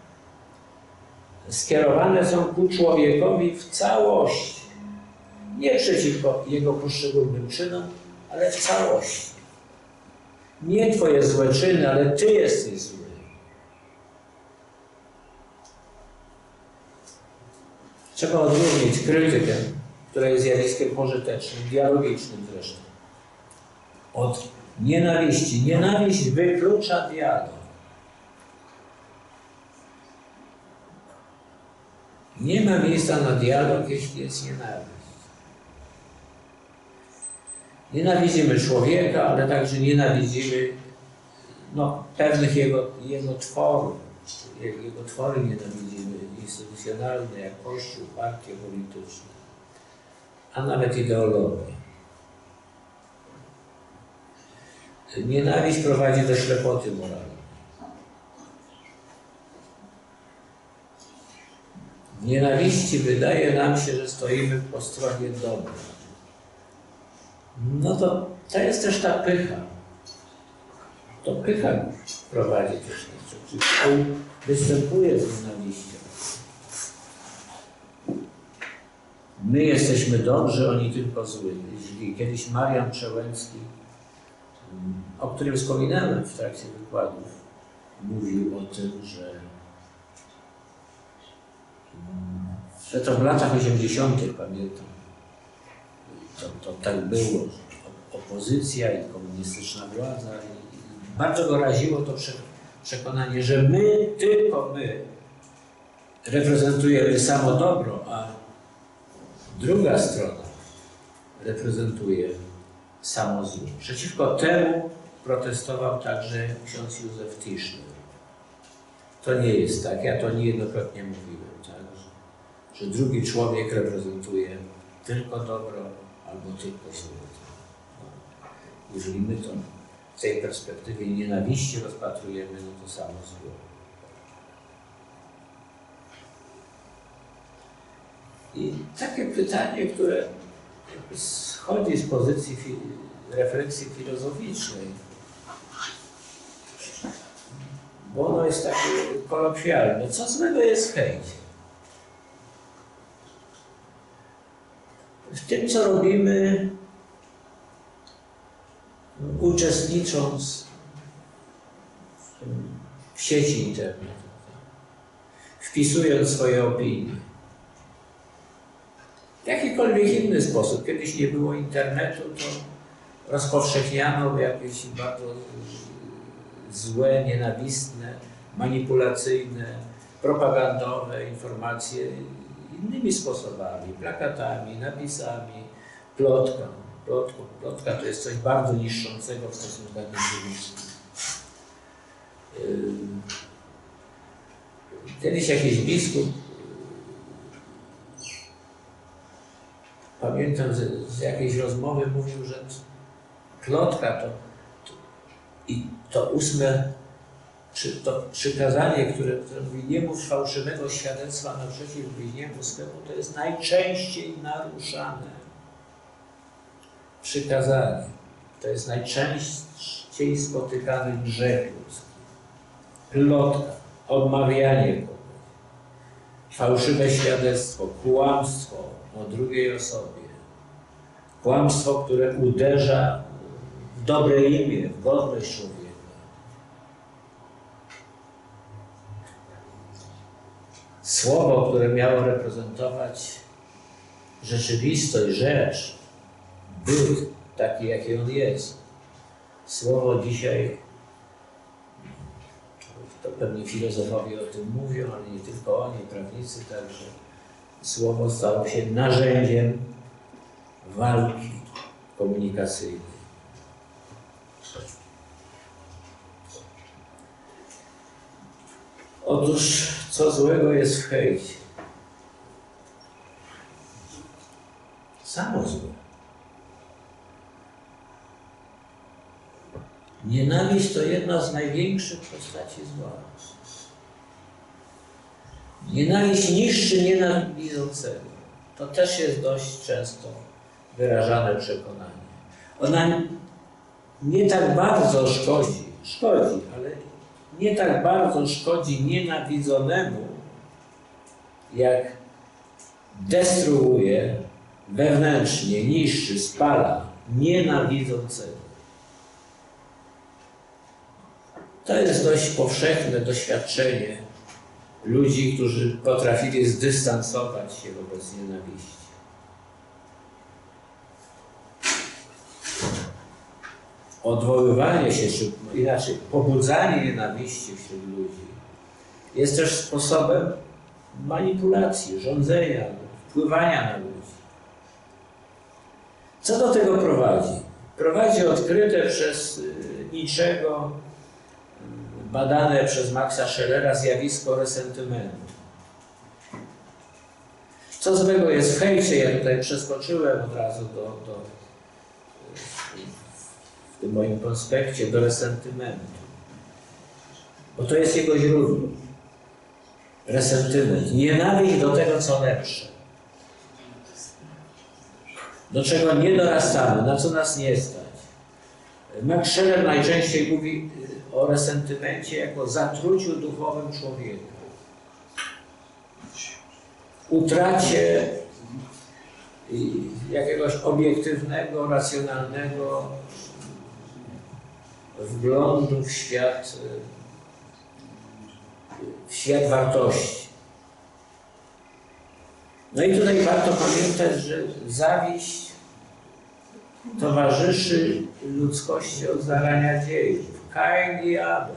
skierowane są ku człowiekowi w całości. Nie przeciwko jego poszczególnym czynom, ale w całości. Nie twoje złe czyny, ale ty jesteś zły. Trzeba odróżnić krytykę, która jest zjawiskiem pożytecznym, dialogicznym zresztą, od nienawiści. Nienawiść wyklucza dialog. Nie ma miejsca na dialog, jeśli jest nienawiść. Nienawidzimy człowieka, ale także nienawidzimy pewnych jego tworów. Jego twory nienawidzimy, instytucjonalne, jak Kościół, partie polityczne, a nawet ideologie. Nienawiść prowadzi do ślepoty moralnej. W nienawiści wydaje nam się, że stoimy po stronie dobra. To jest też ta pycha. To pycha prowadzi też występuje z nienawiścią. My jesteśmy dobrzy, oni tylko źli. Kiedyś Marian Przełęcki, o którym wspominałem w trakcie wykładów, mówił o tym, że to w latach 80. pamiętam, to tak było, opozycja i komunistyczna władza. I bardzo go raziło to przekonanie, że my, tylko my, reprezentujemy samo dobro, a druga strona reprezentuje samo zło. Przeciwko temu protestował także ksiądz Józef Tischner. To nie jest tak, ja to niejednokrotnie mówiłem, tak, że drugi człowiek reprezentuje tylko dobro albo tylko zło. Jeżeli my to w tej perspektywie nienawiści rozpatrujemy, to samo zło. I takie pytanie, które schodzi z pozycji refleksji filozoficznej, bo ono jest takie kolokwialne. Co złego jest w hejcie? W tym, co robimy, uczestnicząc w sieci internetowej, wpisując swoje opinie. W jakikolwiek inny sposób. Kiedyś nie było internetu, to rozpowszechniano jakieś bardzo złe, nienawistne, manipulacyjne, propagandowe informacje innymi sposobami, plakatami, napisami, plotką. Plotka to jest coś bardzo niszczącego w stosunkach międzyludzkich. Kiedyś jakiś biskup, pamiętam z jakiejś rozmowy, mówił, że plotka to 8. to przykazanie, które mówi: nie mów fałszywego świadectwa naprzeciw bliźniemu swemu, to jest najczęściej naruszane przykazanie. To jest najczęściej spotykany grzech ludzki. Plotka, odmawianie kogoś, fałszywe świadectwo, kłamstwo o drugiej osobie. Kłamstwo, które uderza w dobre imię, w godność człowieka. Słowo, które miało reprezentować rzeczywistość, rzecz, byt taki, jaki on jest. Słowo dzisiaj, to pewnie filozofowie o tym mówią, ale nie tylko oni, prawnicy także. Słowo stało się narzędziem walki komunikacyjnej. Otóż, co złego jest w hejcie? Samo złe. Nienawiść to jedna z największych postaci zła. Nienawiść niszczy nienawidzącego. To też jest dość często wyrażane przekonanie. Ona nie tak bardzo szkodzi, ale nie tak bardzo szkodzi nienawidzonemu, jak destruuje, wewnętrznie niszczy, spala nienawidzącego. To jest dość powszechne doświadczenie ludzi, którzy potrafili zdystansować się wobec nienawiści. Odwoływanie się, czy inaczej pobudzanie nienawiści wśród ludzi jest też sposobem manipulacji, rządzenia, wpływania na ludzi. Co do tego prowadzi? Prowadzi odkryte przez Nietzschego, badane przez Maxa Schellera zjawisko resentymentu. Co złego jest w hejcie? Ja tutaj przeskoczyłem od razu w tym moim konspekcie do resentymentu. Bo to jest jego źródło. Resentyment. Nienawiść do tego, co lepsze. Do czego nie dorastamy, na co nas nie stać. Max Scheller najczęściej mówi o resentymencie jako zatruciu duchowym człowieka. Utracie jakiegoś obiektywnego, racjonalnego wglądu w świat wartości. No i tutaj warto pamiętać, że zawiść towarzyszy ludzkości od zarania dziejów. Kain i Abel.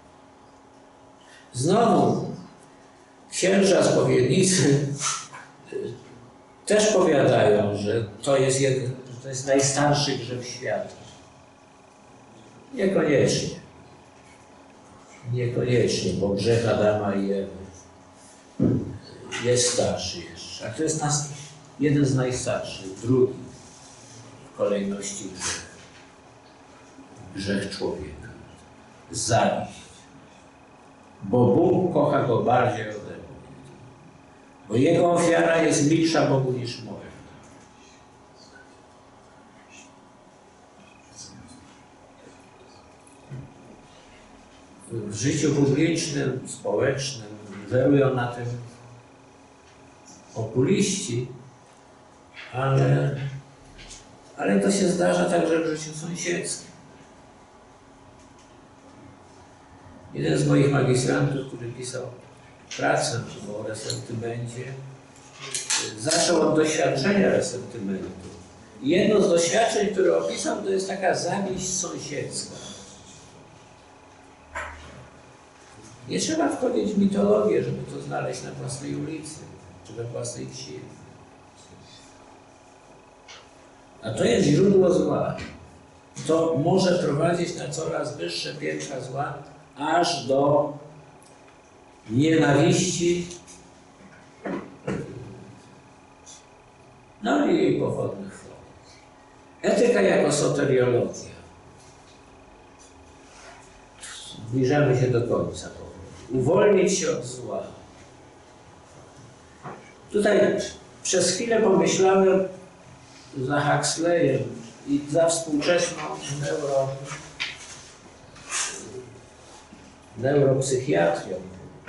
Znowu księża spowiednicy też powiadają, że to jest najstarszy grzech świata. Niekoniecznie. Niekoniecznie, bo grzech Adama i Ewy jest starszy jeszcze. A to jest jeden z najstarszych, drugi w kolejności grzech. Grzech człowieka. Zawiść. Bo Bóg kocha go bardziej ode mnie. Bo jego ofiara jest milsza Bogu niż moja. W życiu publicznym, społecznym żerują na tym populiści, ale to się zdarza także w życiu sąsiedzkim. Jeden z moich magistrantów, który pisał pracę o resentymencie, zaczął od doświadczenia resentymentu. I jedno z doświadczeń, które opisał, to jest taka zawiść sąsiedzka. Nie trzeba wchodzić w mitologię, żeby to znaleźć na własnej ulicy, czy we własnej wsi. A to jest źródło zła. To może prowadzić na coraz wyższe piętra zła, aż do nienawiści, no i jej pochodnych form. Etyka jako soteriologia. Zbliżamy się do końca. Uwolnić się od zła. Tutaj przez chwilę pomyślałem za Huxleyem i za współczesną neuropsychiatrią.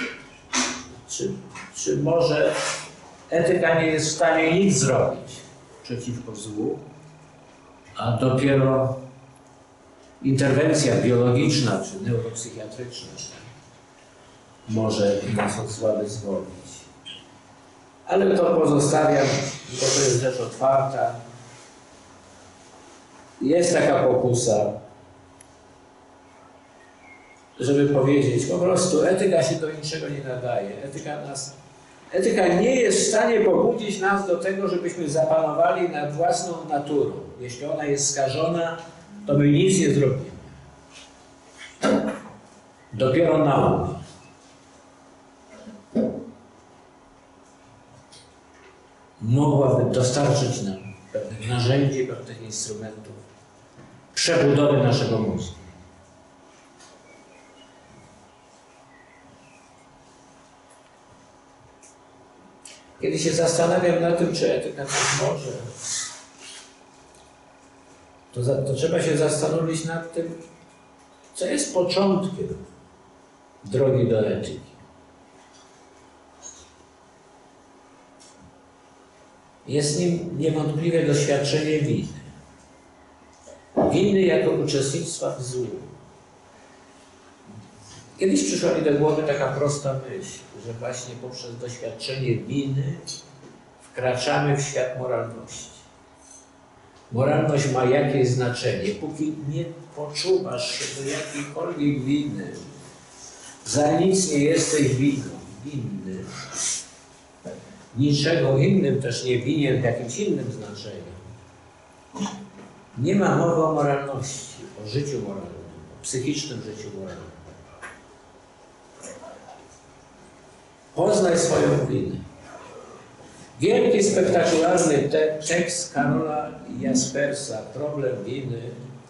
Czy może etyka nie jest w stanie nic zrobić przeciwko złu, a dopiero interwencja biologiczna czy neuropsychiatryczna może nas od zła wyzwolić. Ale to pozostawiam, bo to jest rzecz otwarta. Jest taka pokusa, żeby powiedzieć, po prostu etyka się do niczego nie nadaje. Etyka nie jest w stanie pobudzić nas do tego, żebyśmy zapanowali nad własną naturą. Jeśli ona jest skażona, to my nic nie zrobimy. Dopiero nauka. Mogłaby dostarczyć nam pewnych narzędzi, pewnych instrumentów przebudowy naszego mózgu. Kiedy się zastanawiam nad tym, czy etyka coś może, to trzeba się zastanowić nad tym, co jest początkiem drogi do etyki. Jest nim niewątpliwie doświadczenie winy. Winy jako uczestnictwa w złu. Kiedyś przyszła mi do głowy taka prosta myśl, że właśnie poprzez doświadczenie winy wkraczamy w świat moralności. Moralność ma jakieś znaczenie. Póki nie poczuwasz się do jakiejkolwiek winy, za nic nie jesteś winny. Niczego innym też nie winien w jakimś innym znaczeniu. Nie ma mowy o moralności, o życiu moralnym, o psychicznym życiu moralnym. Poznaj swoją winę. Wielki, spektakularny tekst Karola Jaspersa, Problem winy,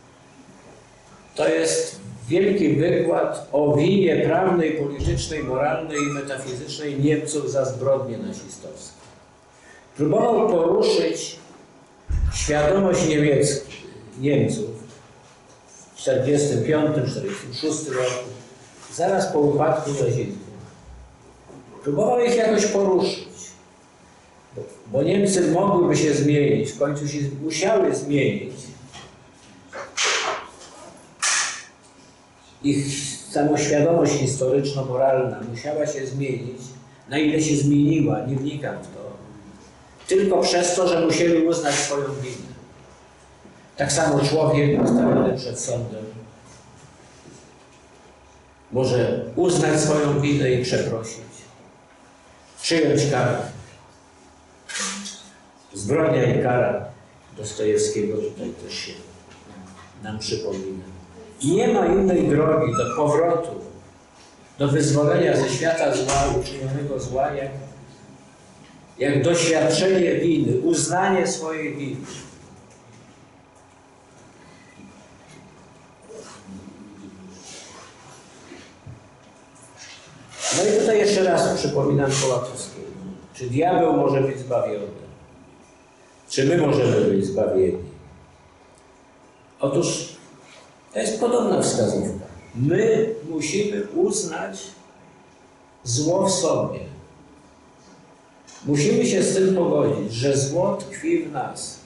to jest wielki wykład o winie prawnej, politycznej, moralnej i metafizycznej Niemców za zbrodnie nazistowskie. Próbował poruszyć świadomość Niemców w 1945-1946 roku, zaraz po upadku nazizmu. Próbował ich jakoś poruszyć, bo Niemcy mogłyby się zmienić, w końcu się musiały zmienić. Ich samoświadomość historyczno-moralna musiała się zmienić, na ile się zmieniła, nie wnikam w to, tylko przez to, że musieli uznać swoją winę. Tak samo człowiek postawiony przed sądem może uznać swoją winę i przeprosić, przyjąć karę. Zbrodnia i kara Dostojewskiego tutaj też się nam przypomina. Nie ma innej drogi do powrotu, do wyzwolenia ze świata zła, uczynionego zła, jak doświadczenie winy, uznanie swojej winy. No i tutaj jeszcze raz przypominam Kołakowskiego. Czy diabeł może być zbawiony? Czy my możemy być zbawieni? Otóż to jest podobna wskazówka. My musimy uznać zło w sobie. Musimy się z tym pogodzić, że zło tkwi w nas.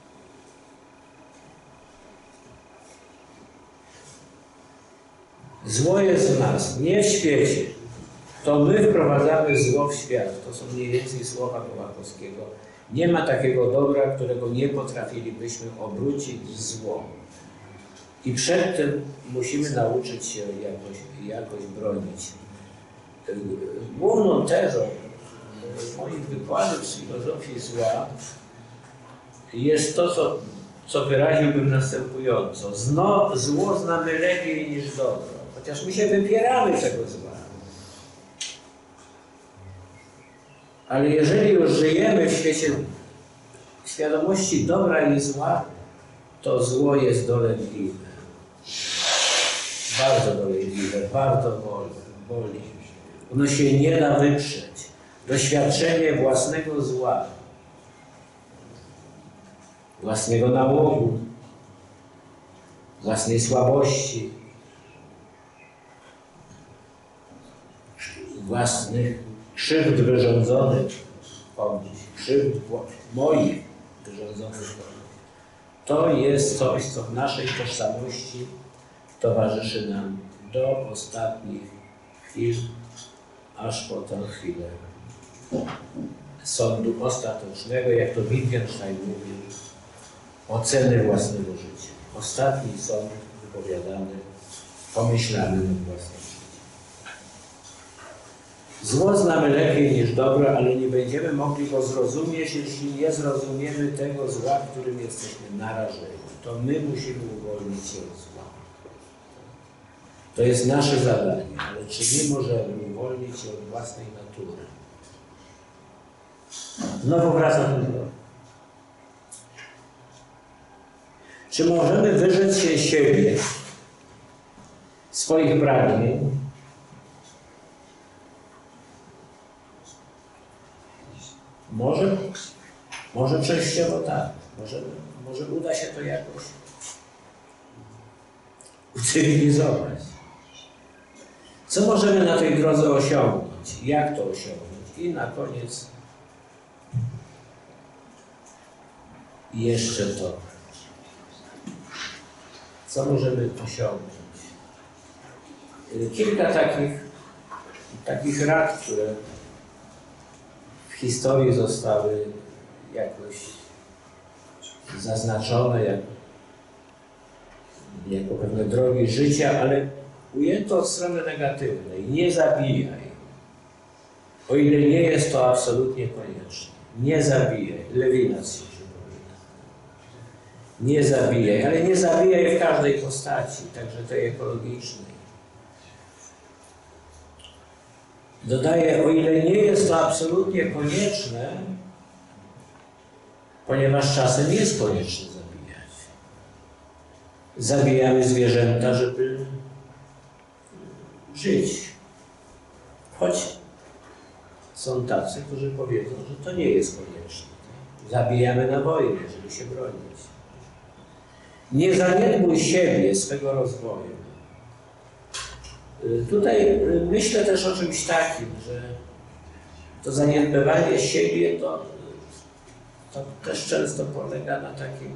Zło jest w nas, nie w świecie. To my wprowadzamy zło w świat. To są mniej więcej słowa Kołakowskiego. Nie ma takiego dobra, którego nie potrafilibyśmy obrócić w zło. I przed tym musimy nauczyć się jakoś bronić. Główną tezą moich wykładów z filozofii zła jest to, co wyraziłbym następująco. Zło znamy lepiej niż dobro, chociaż my się wypieramy tego zła. Ale jeżeli już żyjemy w świecie świadomości dobra i zła, to zło jest dolęgliwe. Bardzo dolęgliwe, bardzo boli. Ono się nie da wyprzeć. Doświadczenie własnego zła, własnego nałogu, własnej słabości, własnych krzywd wyrządzonych, krzywd moich wyrządzonych. To jest coś, co w naszej tożsamości towarzyszy nam do ostatnich chwil, aż po tę chwilę sądu ostatecznego, jak to Wittgenstein mówił, oceny własnego życia. Ostatni sąd wypowiadany, pomyślany nad własnym życiem. Zło znamy lepiej niż dobro, ale nie będziemy mogli go zrozumieć, jeśli nie zrozumiemy tego zła, którym jesteśmy narażeni. To my musimy uwolnić się od zła. To jest nasze zadanie, ale czy my możemy uwolnić się od własnej natury? Znowu wracam do tego. Czy możemy wyrzec się siebie, swoich pragnień? Może częściowo tak. Może uda się to jakoś ucywilizować. Co możemy na tej drodze osiągnąć? Jak to osiągnąć? I na koniec jeszcze to. Co możemy osiągnąć? Kilka takich rad, które w historii zostały jakoś zaznaczone jako pewne drogi życia, ale ujęto od strony negatywnej. Nie zabijaj, o ile nie jest to absolutnie konieczne. Nie zabijaj. Lewinas się przypomina. Nie zabijaj, ale nie zabijaj w każdej postaci, także tej ekologicznej. Dodaję, o ile nie jest to absolutnie konieczne, ponieważ czasem jest konieczne zabijać. Zabijamy zwierzęta, żeby żyć. Choć są tacy, którzy powiedzą, że to nie jest konieczne. Zabijamy na wojnie, żeby się bronić. Nie zaniedbuj siebie, swego rozwoju. Tutaj myślę też o czymś takim, że to zaniedbywanie siebie to też często polega na takim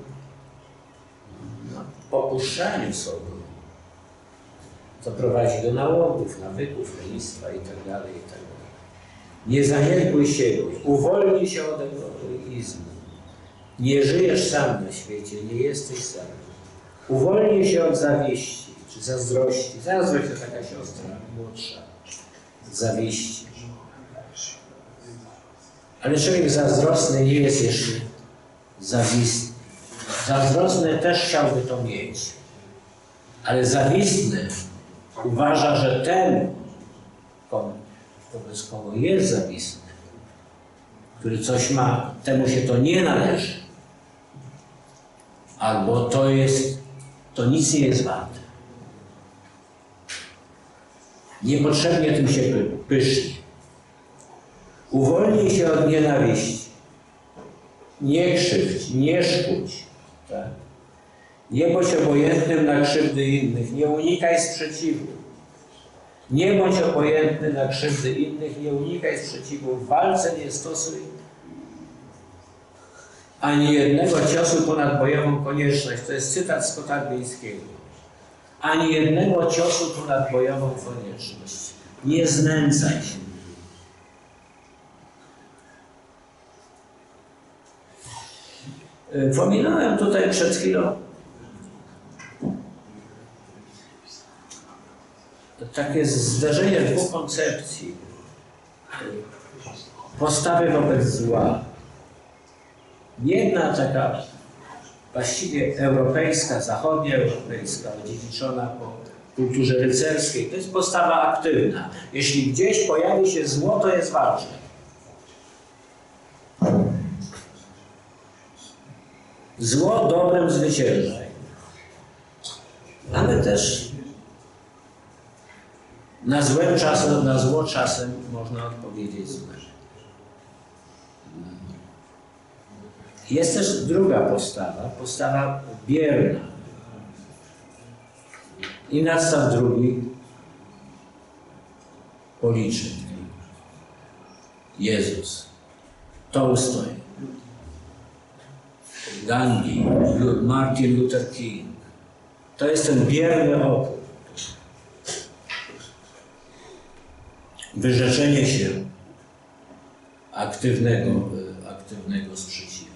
popuszczaniu sobie. To prowadzi do nałogów, nawyków, lenistwa itd. Nie zaniedbuj siebie, uwolnij się od egoizmu. Nie żyjesz sam na świecie, nie jesteś sam. Uwolnij się od zawiści czy zazdrości. Zazdrość to taka siostra młodsza zawiści. Ale człowiek zazdrosny nie jest jeszcze zawistny. Zazdrosny też chciałby to mieć, ale zawistny uważa, że ten, wobec kogo jest zawistny, który coś ma, temu się to nie należy, albo to nic nie jest warte. Niepotrzebnie tym się pysznie. Uwolnij się od nienawiści. Nie krzywdź, nie szkódź. Tak? Nie bądź obojętnym na krzywdy innych, nie unikaj sprzeciwu. Nie bądź obojętny na krzywdy innych, nie unikaj sprzeciwu. W walce nie stosuj ani jednego ciosu ponad bojową konieczność. To jest cytat z Kotarbińskiego. Ani jednego ciosu ponad bojową konieczność. Nie znęcaj się. Wspominałem tutaj przed chwilą takie zderzenie dwóch koncepcji. Postawy wobec zła. Jedna taka właściwie europejska, zachodnioeuropejska, odziedziczona po kulturze rycerskiej, to jest postawa aktywna. Jeśli gdzieś pojawi się zło, to jest ważne. Zło dobrem zwyciężaj. Ale też na zło czasem można odpowiedzieć złe. Jest też druga postawa bierna. I nadstaw drugi policzek. Jezus, Tolstoj, Gandhi, Martin Luther King. To jest ten bierny opór. Wyrzeczenie się aktywnego sprzeciwu.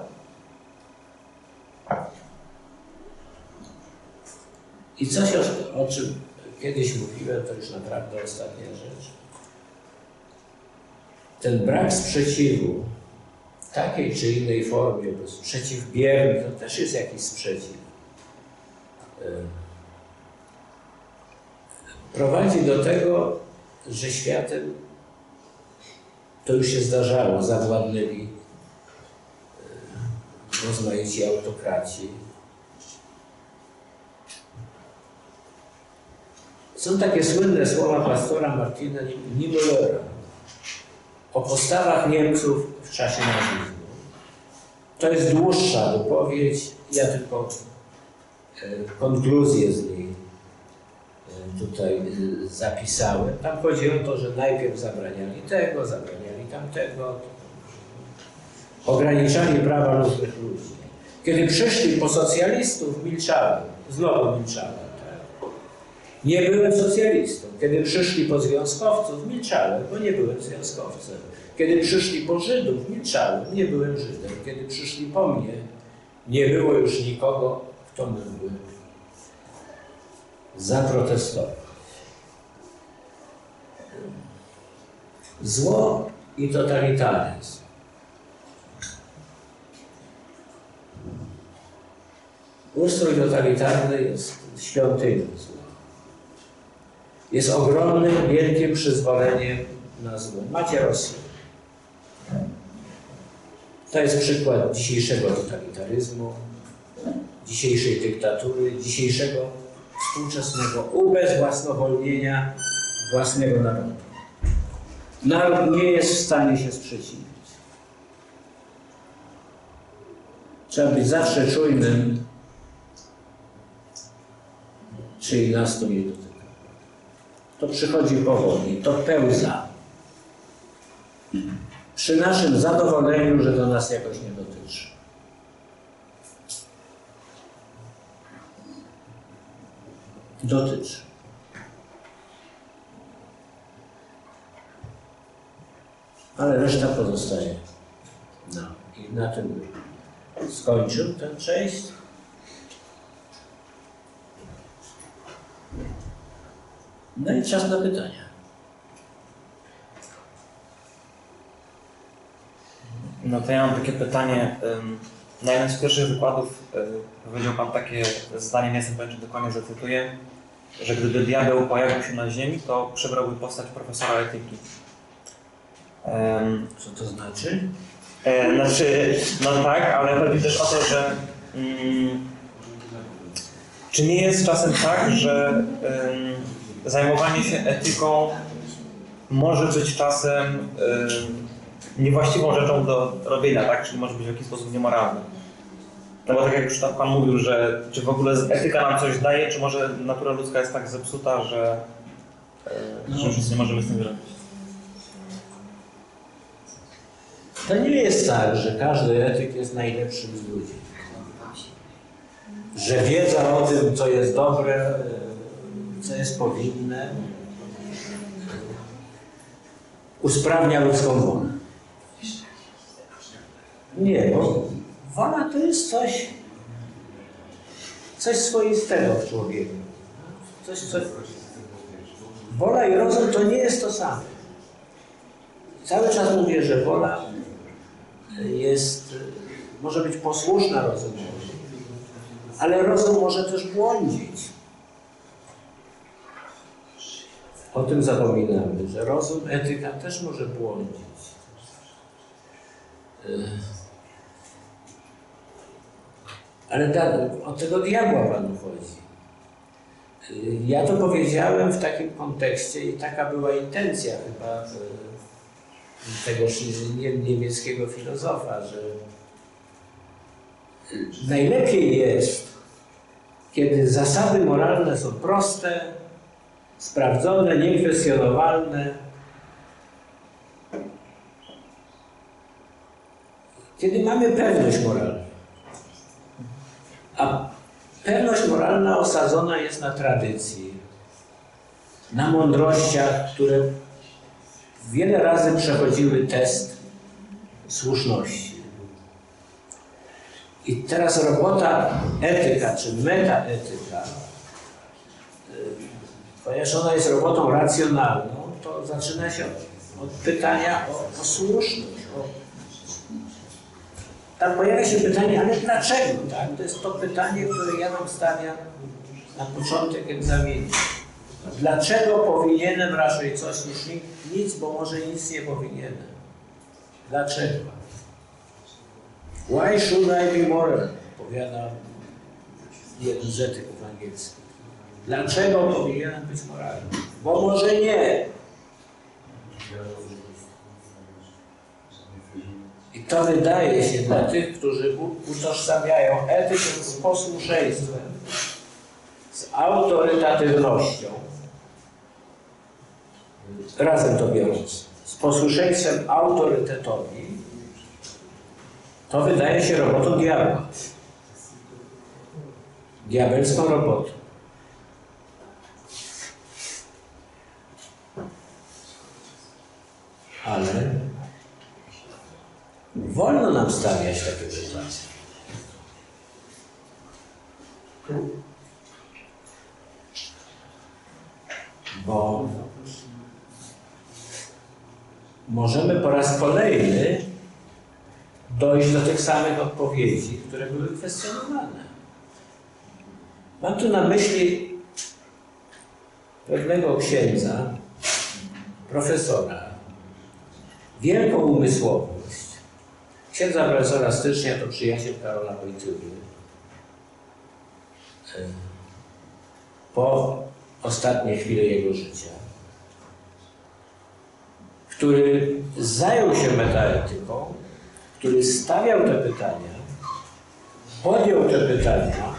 I coś, o czym kiedyś mówiłem, to już naprawdę ostatnia rzecz. Ten brak sprzeciwu w takiej czy innej formie, bo sprzeciw bierny to też jest jakiś sprzeciw, prowadzi do tego, że światem, to już się zdarzało, zawładnęli rozmaici autokraci. Są takie słynne słowa pastora Martina Niemöllera o postawach Niemców w czasie nazizmu. To jest dłuższa wypowiedź, ja tylko konkluzję z niej tutaj zapisałem. Tam chodzi o to, że najpierw zabraniali tego, zabraniali tamtego, ograniczali prawa różnych ludzi. Kiedy przyszli po socjalistów, milczałem, znowu milczałem. Tak? Nie byłem socjalistą. Kiedy przyszli po związkowców, milczałem, bo nie byłem związkowcem. Kiedy przyszli po Żydów, milczałem, nie byłem Żydem. Kiedy przyszli po mnie, nie było już nikogo, kto mógłby zaprotestować. Zło i totalitaryzm. Ustrój totalitarny jest świątynią zła. Jest ogromnym, wielkim przyzwoleniem na zło. Macie Rosję. To jest przykład dzisiejszego totalitaryzmu, dzisiejszej dyktatury, dzisiejszego współczesnego ubezwłasnowolnienia własnego narodu. Naród nie jest w stanie się sprzeciwić. Trzeba być zawsze czujnym, czyli nas to nie dotyka. To przychodzi powoli, to pełza. Przy naszym zadowoleniu, że to nas jakoś nie dotyczy. Dotyczy. Ale reszta pozostaje. No i na tym skończył tę część. No i czas na pytania. No to ja mam takie pytanie. Na jednym z pierwszych wykładów powiedział Pan takie zdanie, nie jestem pewien, czy dokładnie zacytuję, że gdyby diabeł pojawił się na ziemi, to przybrałby postać profesora etyki. Co to znaczy? No tak, ale chodzi też o to, że czy nie jest czasem tak, że zajmowanie się etyką może być czasem niewłaściwą rzeczą do robienia, tak? Czyli może być w jakiś sposób niemoralne. No bo tak jak już Pan mówił, że czy w ogóle etyka nam coś daje, czy może natura ludzka jest tak zepsuta, że już nic nie możemy z tym zrobić. To nie jest tak, że każdy etyk jest najlepszym z ludzi. Że wiedza o tym, co jest dobre, co jest powinne, usprawnia ludzką wolę. Nie, bo wola to jest coś swoistego w człowieku. Wola i rozum to nie jest to samo. Cały czas mówię, że wola może być posłuszna rozumowi, ale rozum może też błądzić. O tym zapominamy, że rozum, etyka też może błądzić. Ale od tego diabła Panu chodzi. Ja to powiedziałem w takim kontekście i taka była intencja chyba tegoż niemieckiego filozofa, że najlepiej jest, kiedy zasady moralne są proste, sprawdzone, niekwestionowalne, kiedy mamy pewność moralną. A pewność moralna osadzona jest na tradycji, na mądrościach, które wiele razy przechodziły test słuszności. I teraz robota etyka, czy metaetyka, ponieważ ona jest robotą racjonalną, to zaczyna się od pytania o słuszność. Tam pojawia się pytanie, ale dlaczego? Tak? To jest to pytanie, które ja nam stawiam na początek egzaminu. Dlaczego powinienem raczej coś niż nic, bo może nic nie powinienem? Dlaczego? Why should I be moral? Powiada jeden z etyków angielskich. Dlaczego powinienem być moralny? Bo może nie. I to wydaje się dla tych, którzy utożsamiają etykę z posłuszeństwem, z autorytatywnością, razem to biorąc, z posłuszeństwem autorytetowi, to wydaje się robotą diabła. Diabelską robotą. Ale wolno nam stawiać takie pytania. Bo możemy po raz kolejny dojść do tych samych odpowiedzi, które były kwestionowane. Mam tu na myśli pewnego księdza, profesora, wielką umysłowość. Księdza profesora Stycznia to przyjaciel Karola Wojtyły. Po ostatnie chwile jego życia, który zajął się metaetyką, który stawiał te pytania, podjął te pytania,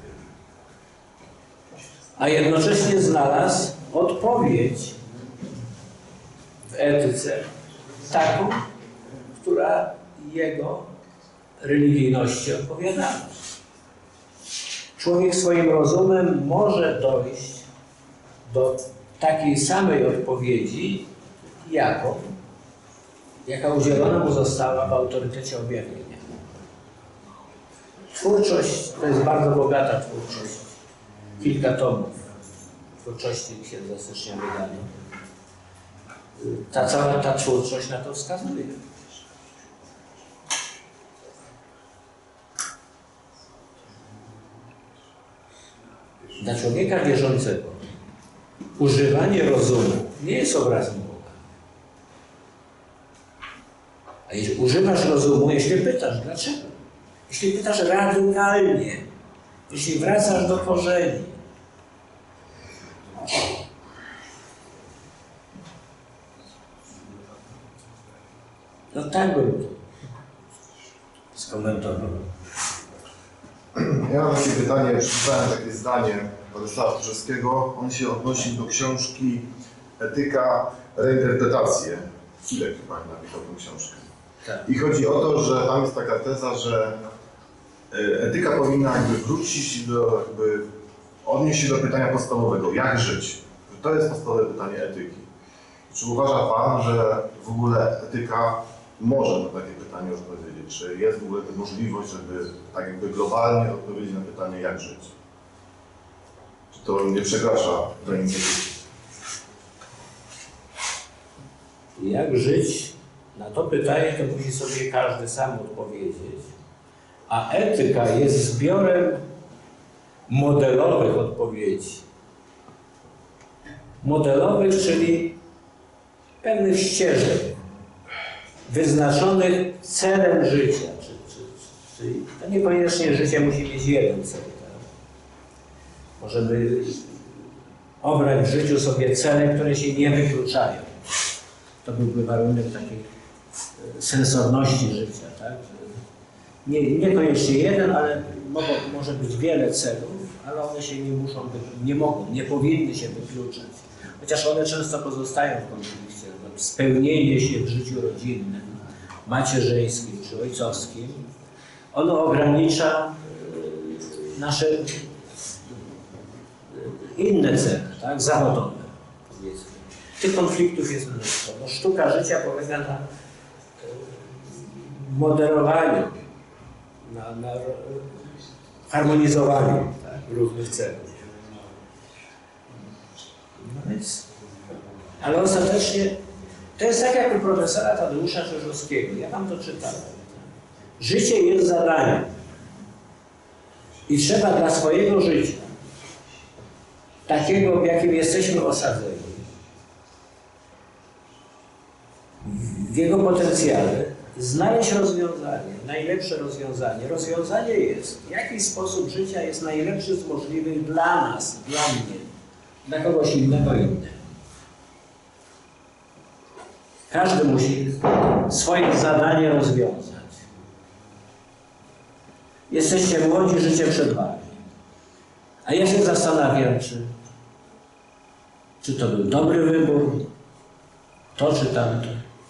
a jednocześnie znalazł odpowiedź w etyce taką, która jego religijności odpowiadała. Człowiek swoim rozumem może dojść do takiej samej odpowiedzi, jaka udzielona mu została w autorytecie objawienia. Twórczość to jest bardzo bogata twórczość. Kilka tomów twórczości księdza Stycznia wydano. Cała ta twórczość na to wskazuje. Dla człowieka wierzącego używanie rozumu nie jest obrazem Boga. A jeśli używasz rozumu, jeśli pytasz, dlaczego? Jeśli pytasz radykalnie, jeśli wracasz do korzeni, no tak bym to skomentował. Ja mam takie pytanie, przeczytałem takie zdanie Władysława Staszewskiego. On się odnosi do książki Etyka, reinterpretacje. Chwilek chyba napisał tę książkę. Tak. I chodzi o to, że tam jest taka teza, że etyka powinna jakby wrócić do, odnieść się do pytania podstawowego, jak żyć? To jest podstawowe pytanie etyki. Czy uważa Pan, że w ogóle etyka może na takie pytanie odpowiedzieć? Czy jest w ogóle możliwość, żeby tak jakby globalnie odpowiedzieć na pytanie, jak żyć? Czy to nie przekracza granicy etyki? Jak żyć? Na to pytanie to musi sobie każdy sam odpowiedzieć. A etyka jest zbiorem modelowych odpowiedzi. Modelowych, czyli pewnych ścieżek wyznaczonych celem życia. Czyli to niekoniecznie życie musi mieć jeden cel. Tak? Możemy obrać w życiu sobie cele, które się nie wykluczają. To byłby warunek takiej sensowności życia. Tak? Niekoniecznie jeden, ale może być wiele celów, ale one się nie muszą, nie powinny się wykluczać. Chociaż one często pozostają w konflikcie. Spełnienie się w życiu rodzinnym, macierzyńskim czy ojcowskim, ono ogranicza nasze inne cele, tak? Zawodowe, powiedzmy. Tych konfliktów jest mnóstwo. No, sztuka życia polega na moderowaniu, na harmonizowaniu, tak? Różnych celów. No więc, ale ostatecznie to jest tak jak u profesora Tadeusza Czerzowskiego. Ja wam to czytałem. Życie jest zadaniem. I trzeba dla swojego życia, takiego w jakim jesteśmy osadzeni, w jego potencjale, znaleźć rozwiązanie, najlepsze rozwiązanie. Rozwiązanie jest, w jaki sposób życia jest najlepszy z możliwych dla nas, dla mnie, dla kogoś innego innego. Każdy musi swoje zadanie rozwiązać. Jesteście młodzi, życie przed wami. A ja się zastanawiam, czy to był dobry wybór, to czy tamto,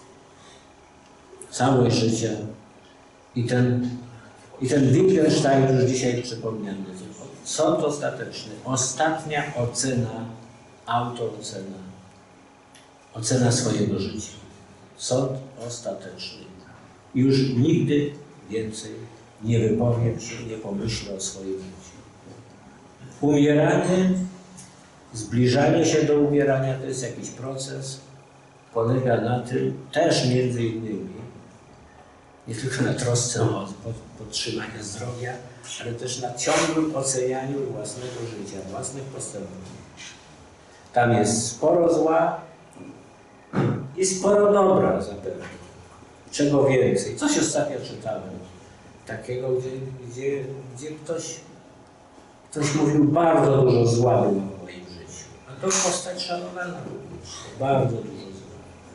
całość życia i ten Wittgenstein już dzisiaj przypomniany. Sąd ostateczny, ostatnia ocena, autoocena, ocena swojego życia. Sąd ostateczny. Już nigdy więcej nie wypowiem się, nie pomyślę o swoim życiu. Umieranie, zbliżanie się do umierania to jest jakiś proces, polega na tym też między innymi, nie tylko na trosce o podtrzymanie zdrowia, ale też na ciągłym ocenianiu własnego życia, własnych postępów. Tam jest sporo zła i sporo dobra zapewne. Czego więcej. Coś ostatnio czytałem takiego, gdzie ktoś mówił bardzo dużo zła było w moim życiu. A to postać szanowana również. Bardzo dużo zła.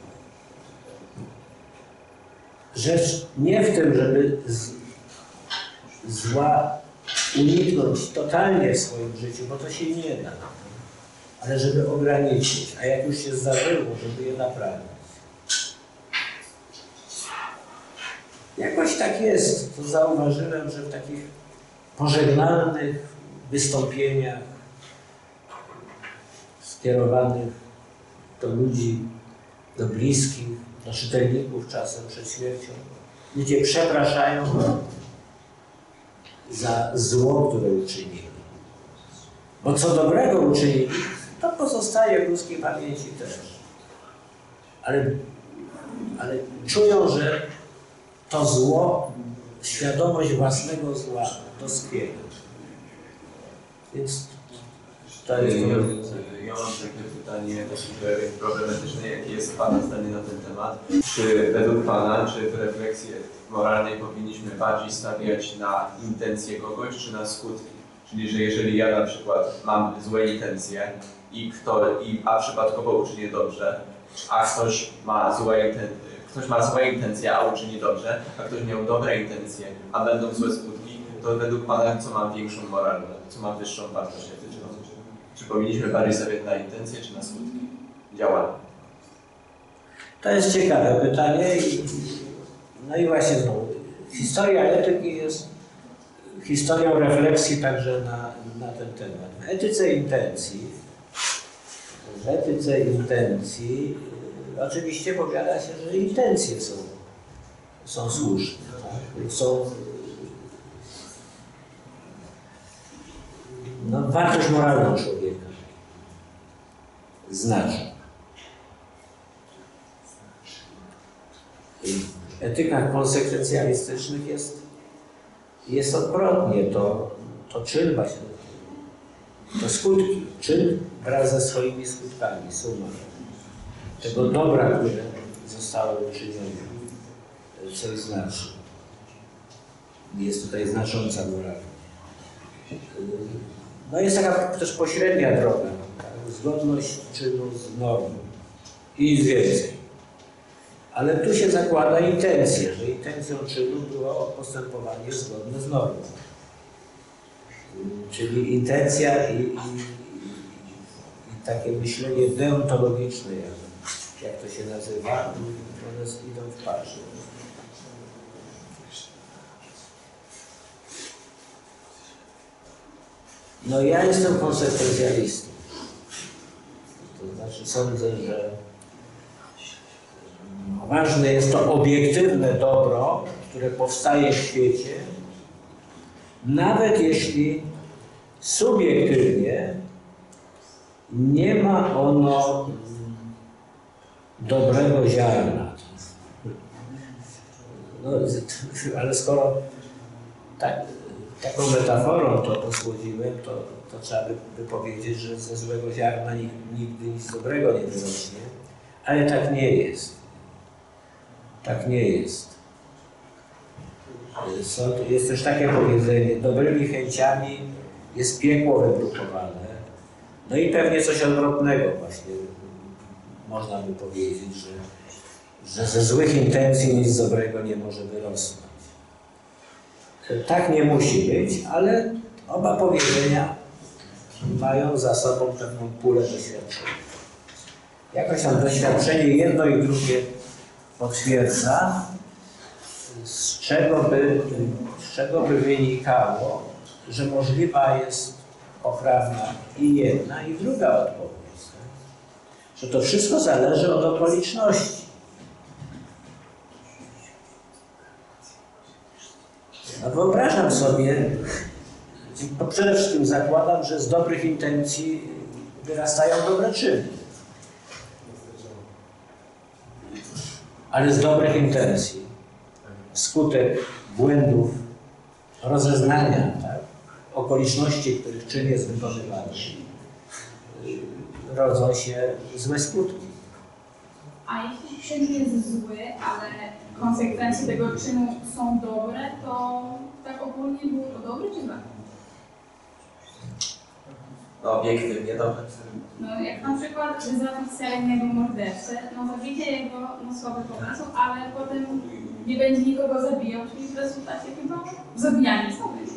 Rzecz nie w tym, żeby zła uniknąć totalnie w swoim życiu, bo to się nie da, ale żeby ograniczyć, a jak już się zdarzyło, żeby je naprawić. Jakoś tak jest. To zauważyłem, że w takich pożegnalnych wystąpieniach skierowanych do ludzi, do bliskich, do czytelników czasem przed śmiercią, ludzie przepraszają za zło, które uczynili. Bo co dobrego uczynili, to pozostaje w ludzkiej pamięci też. Ale czują, że to zło, świadomość własnego zła doskwiera. Więc to jest ja mam takie pytanie dosyć problematyczne, jakie jest Pana zdanie na ten temat. Czy według Pana, czy w refleksji moralnej powinniśmy bardziej stawiać na intencje kogoś, czy na skutki? Czyli, że jeżeli ja na przykład mam złe intencje a przypadkowo uczynię dobrze, a ktoś ma złe intencje, a uczyni dobrze, a ktoś miał dobre intencje, a będą złe skutki, to według Pana co ma większą moralną, co ma wyższą wartość etyczną? Czy powinniśmy bardziej stawiać na intencje, czy na skutki działania? To jest ciekawe pytanie. No i właśnie znowu, historia etyki jest historią refleksji także na ten temat. W etyce intencji oczywiście powiada się, że intencje są słuszne, tak? Są wartość moralną człowieka znaczy. W etykach konsekwencjalistycznych jest odwrotnie, to czyn właśnie, to skutki. Czyn wraz ze swoimi skutkami, suma tego dobra, które zostało uczynione, coś znaczy. Jest tutaj znacząca moralność. No jest taka też pośrednia droga, tak? Zgodność czynu z normą i nic więcej. Ale tu się zakłada intencję, że intencją czynu było postępowanie zgodne z normą. Czyli intencja i takie myślenie deontologiczne, jak to się nazywa, one idą w parze. No ja jestem konsekwencjalistą. To znaczy sądzę, że ważne jest to obiektywne dobro, które powstaje w świecie, nawet jeśli subiektywnie nie ma ono dobrego ziarna. No, ale skoro taką metaforą to posłudziłem, to trzeba by powiedzieć, że ze złego ziarna nigdy nic dobrego nie wyrośnie, ale tak nie jest. Tak nie jest. Jest też takie powiedzenie, dobrymi chęciami jest piekło wybrukowane. No i pewnie coś odwrotnego właśnie można by powiedzieć, że ze złych intencji nic dobrego nie może wyrosnąć. Tak nie musi być, ale oba powiedzenia mają za sobą pewną pulę doświadczenia. Jakoś tam doświadczenie jedno i drugie potwierdza, z czego by wynikało, że możliwa jest poprawna i jedna, i druga odpowiedź. Że to wszystko zależy od okoliczności. No wyobrażam sobie, przede wszystkim zakładam, że z dobrych intencji wyrastają dobre czyny. Ale z dobrych intencji, wskutek błędów, rozeznania, tak, okoliczności, których czyn jest wykonywany, rodzą się złe skutki. A jeśli czyn jest zły, ale konsekwencje tego czynu są dobre, to tak ogólnie było to dobre czy złe? No obiektywnie dobre. No jak na przykład zabić seryjnego mordercę, no zabicie jego słaby pomysł, ale potem nie będzie nikogo zabijał, czyli w rezultacie chyba zabijanie sobie.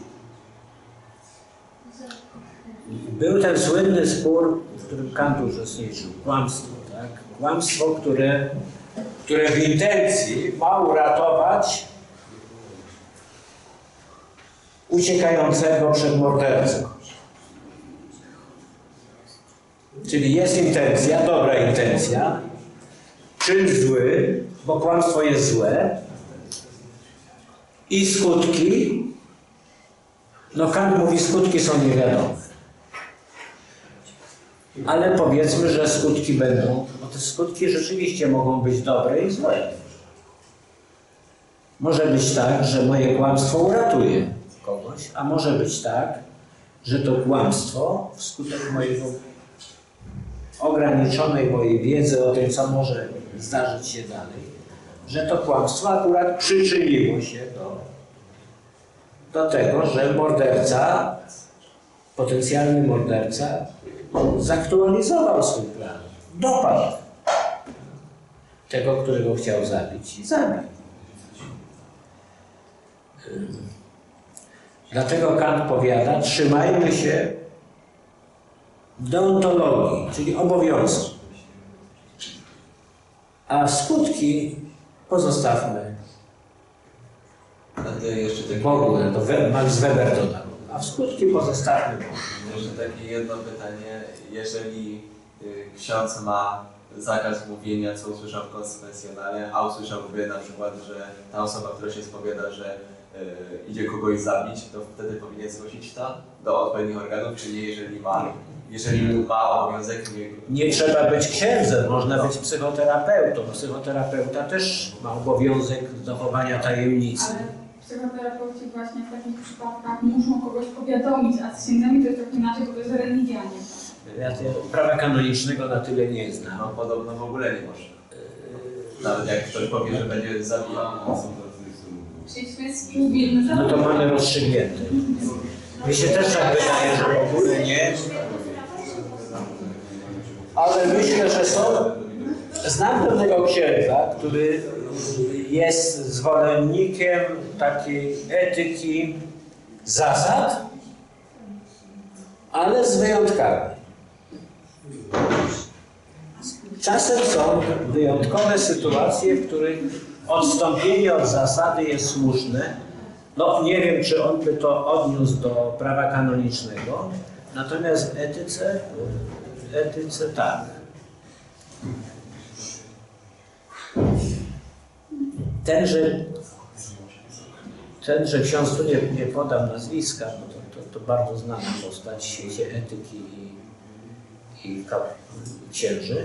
Był ten słynny spór, w którym Kant uczestniczył, kłamstwo, tak? Kłamstwo, które w intencji ma uratować uciekającego przed mordercą. Czyli jest intencja, dobra intencja, czyn zły, bo kłamstwo jest złe, i skutki, no Kant mówi, skutki są niewiadome. Ale powiedzmy, że skutki będą, bo te skutki rzeczywiście mogą być dobre i złe. Może być tak, że moje kłamstwo uratuje kogoś, a może być tak, że to kłamstwo wskutek ograniczonej mojej wiedzy o tym, co może zdarzyć się dalej, że to kłamstwo akurat przyczyniło się do tego, że morderca, potencjalny morderca, zaktualizował swój plan. Dopadł tego, którego chciał zabić, i zabił. Dlatego Kant powiada, trzymajmy się deontologii, czyli obowiązku. A skutki pozostawmy w ogóle, to Max Weber dodał. A skutki pozostawmy. Jeszcze takie jedno pytanie. Jeżeli ksiądz ma zakaz mówienia, co usłyszał w konfesjonale, a usłyszałby na przykład, że ta osoba, która się spowiada, że idzie kogoś zabić, to wtedy powinien zgłosić to do odpowiednich organów, czy nie, jeżeli ma obowiązek... Nie trzeba być księdzem, można być psychoterapeutą. Psychoterapeuta też ma obowiązek zachowania tajemnicy. Ale psychoterapeuci właśnie w takich przypadkach muszą kogoś powiadomić, a z księdzami to jest trochę inaczej, bo to jest religia, nie? Ja prawa kanonicznego na tyle nie znam. No podobno w ogóle nie można. Nawet jak ktoś powie, że będzie zabijał. No to mamy rozstrzygnięte. Mi się też tak wydaje, że w ogóle nie. Ale myślę, że są. Znam pewnego księdza, który jest zwolennikiem takiej etyki zasad, ale z wyjątkami. Czasem są wyjątkowe sytuacje, w których odstąpienie od zasady jest słuszne. No nie wiem, czy on by to odniósł do prawa kanonicznego, natomiast w etyce tak. Tenże ksiądz, tu nie podam nazwiska, bo to bardzo znana postać w świecie etyki i księży.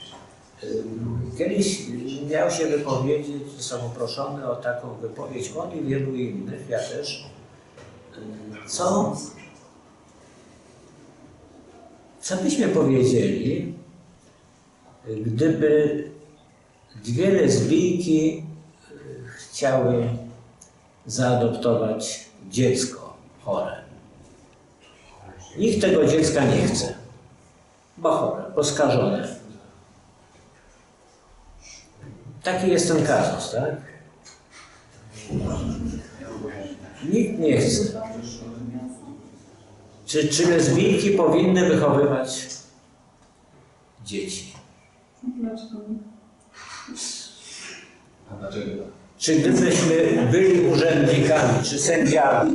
Kiedyś miał się wypowiedzieć, został proszony o taką wypowiedź, on i wielu innych, ja też. Co byśmy powiedzieli, gdyby dwie lesbijki chciały zaadoptować dziecko chore. Nikt tego dziecka nie chce, bo chore, bo skażone. Taki jest ten kazus, tak? Nikt nie chce. Czy lesbijki powinny wychowywać dzieci? Dlaczego nie? A dlaczego? Czy gdybyśmy byli urzędnikami, czy sędziami,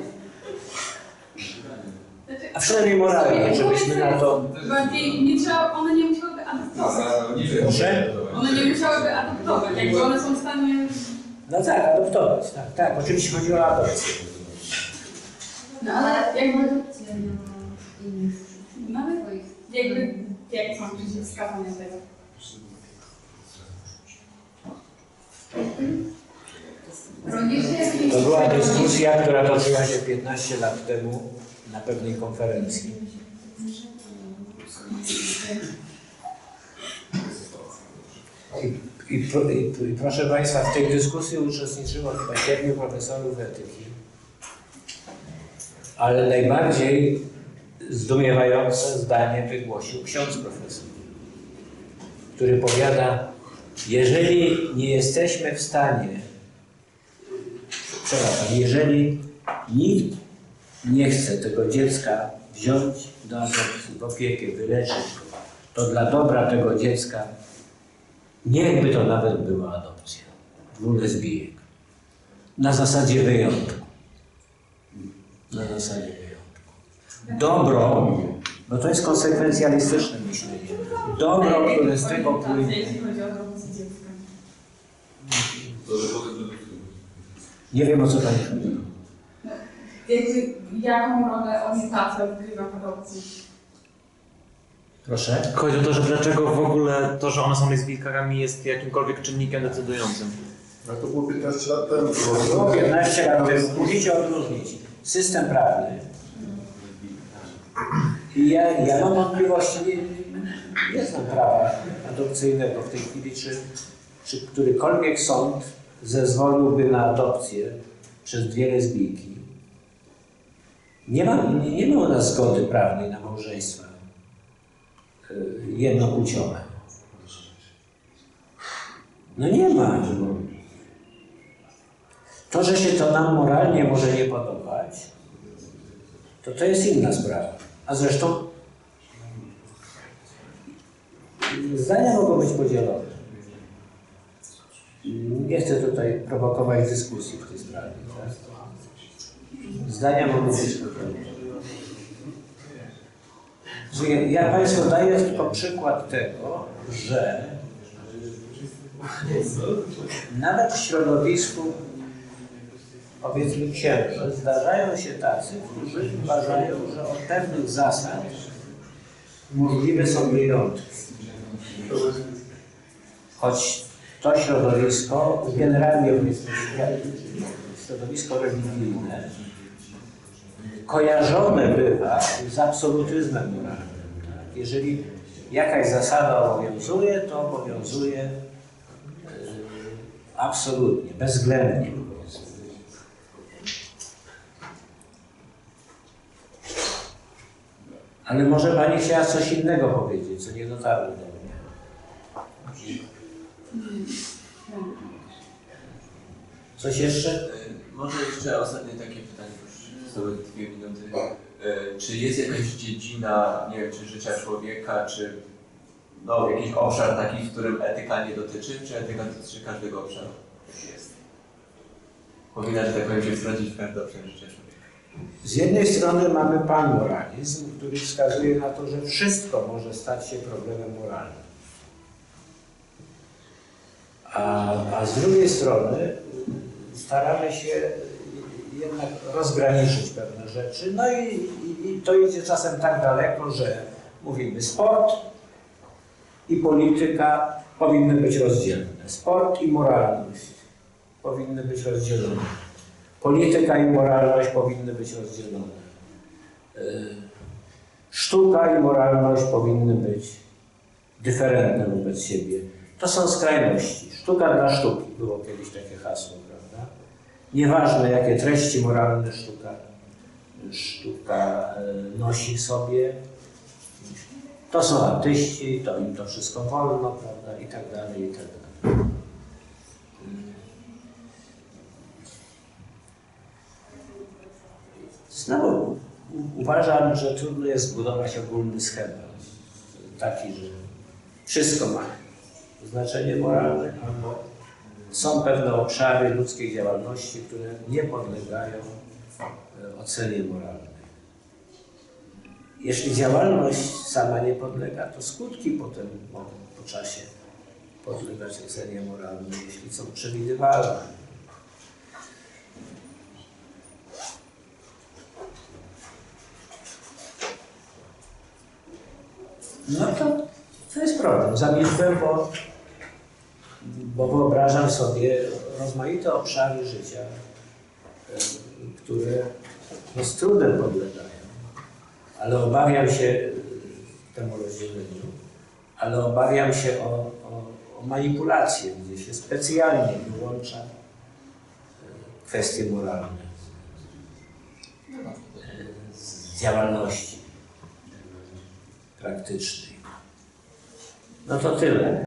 a przynajmniej moralnie, żebyśmy na to... Bardziej nie trzeba, one nie musiałyby adoptować. Proszę? One nie musiałyby adoptować, jakby one są w stanie... No tak, adoptować, tak. Oczywiście chodzi o adopcję. No ale jakby... Nawet jakby... Jak są przeciwwskazania tego? To była dyskusja, która toczyła się 15 lat temu na pewnej konferencji. I proszę Państwa, w tej dyskusji uczestniczyło chyba 7 profesorów etyki. Ale najbardziej zdumiewające zdanie wygłosił ksiądz profesor, który powiada, jeżeli nie jesteśmy w stanie, jeżeli nikt nie chce tego dziecka wziąć do adopcji, w opiekę, wyleczyć go, to dla dobra tego dziecka niechby to nawet była adopcja 2 lesbijek. Na zasadzie wyjątku. Na zasadzie wyjątku. Dobro, bo to jest konsekwencjalistyczne myślenie. Dobro, które z tego płynie. Jeśli chodzi o adopcję dziecka. Nie wiem, o co Pani chodzi. Jakby, jaką rolę orientacja odgrywa w adopcji? Proszę? Chodzi o to, że dlaczego w ogóle to, że one są lesbijkami jest jakimkolwiek czynnikiem decydującym. No to było 15 lat temu. Było 15 lat temu. Musicie odróżnić system prawny. I ja mam wątpliwości, nie znam prawa adopcyjnego w tej chwili, czy którykolwiek sąd zezwoliłby na adopcję przez 2 lesbijki. Nie ma u nas zgody prawnej na małżeństwa jednopłciowe. No nie ma. To, że się to nam moralnie może nie podobać, to jest inna sprawa. A zresztą zdania mogą być podzielone. Nie chcę tutaj prowokować dyskusji w tej sprawie. Tak? Zdania mogą być podzielone. Ja Państwu daję tylko przykład tego, że nawet w środowisku, powiedzmy, księży zdarzają się tacy, którzy uważają, że od pewnych zasad możliwe są wyjątki. Choć to środowisko, generalnie środowisko religijne, kojarzone bywa z absolutyzmem moralnym. Jeżeli jakaś zasada obowiązuje, to obowiązuje absolutnie, bezwzględnie. Ale może Pani chciała coś innego powiedzieć, co nie dotarło do mnie. Coś jeszcze? Może jeszcze ostatnie takie pytanie, już zostały 2 minuty. Czy jest jakaś dziedzina, nie wiem, czy życia człowieka, czy jakiś obszar taki, w którym etyka nie dotyczy, czy etyka dotyczy każdego obszaru? Jest. Powinna, że tak powiem, się wprowadzić w każdy obszar życia człowieka. Z jednej strony mamy panmoralizm, który wskazuje na to, że wszystko może stać się problemem moralnym. A z drugiej strony staramy się jednak rozgraniczyć pewne rzeczy. No i to idzie czasem tak daleko, że mówimy, sport i polityka powinny być rozdzielne. Sport i moralność powinny być rozdzielone. Polityka i moralność powinny być rozdzielone. Sztuka i moralność powinny być dyferentne wobec siebie. To są skrajności. Sztuka dla sztuki. Było kiedyś takie hasło, prawda? Nieważne, jakie treści moralne sztuka nosi sobie. To są artyści, to im to wszystko wolno, prawda? I tak dalej, i tak dalej. Znowu uważam, że trudno jest zbudować ogólny schemat. Taki, że wszystko ma znaczenie moralne, albo są pewne obszary ludzkiej działalności, które nie podlegają ocenie moralnej. Jeśli działalność sama nie podlega, to skutki potem mogą po czasie podlegać ocenie moralnej, jeśli są przewidywalne. No to jest problem. Zamilkłem, bo wyobrażam sobie rozmaite obszary życia, które z trudem podlegają. Ale obawiam się temu rozdzieleniu, ale obawiam się o manipulację, gdzie się specjalnie wyłącza kwestie moralne z działalności praktycznej. No to tyle.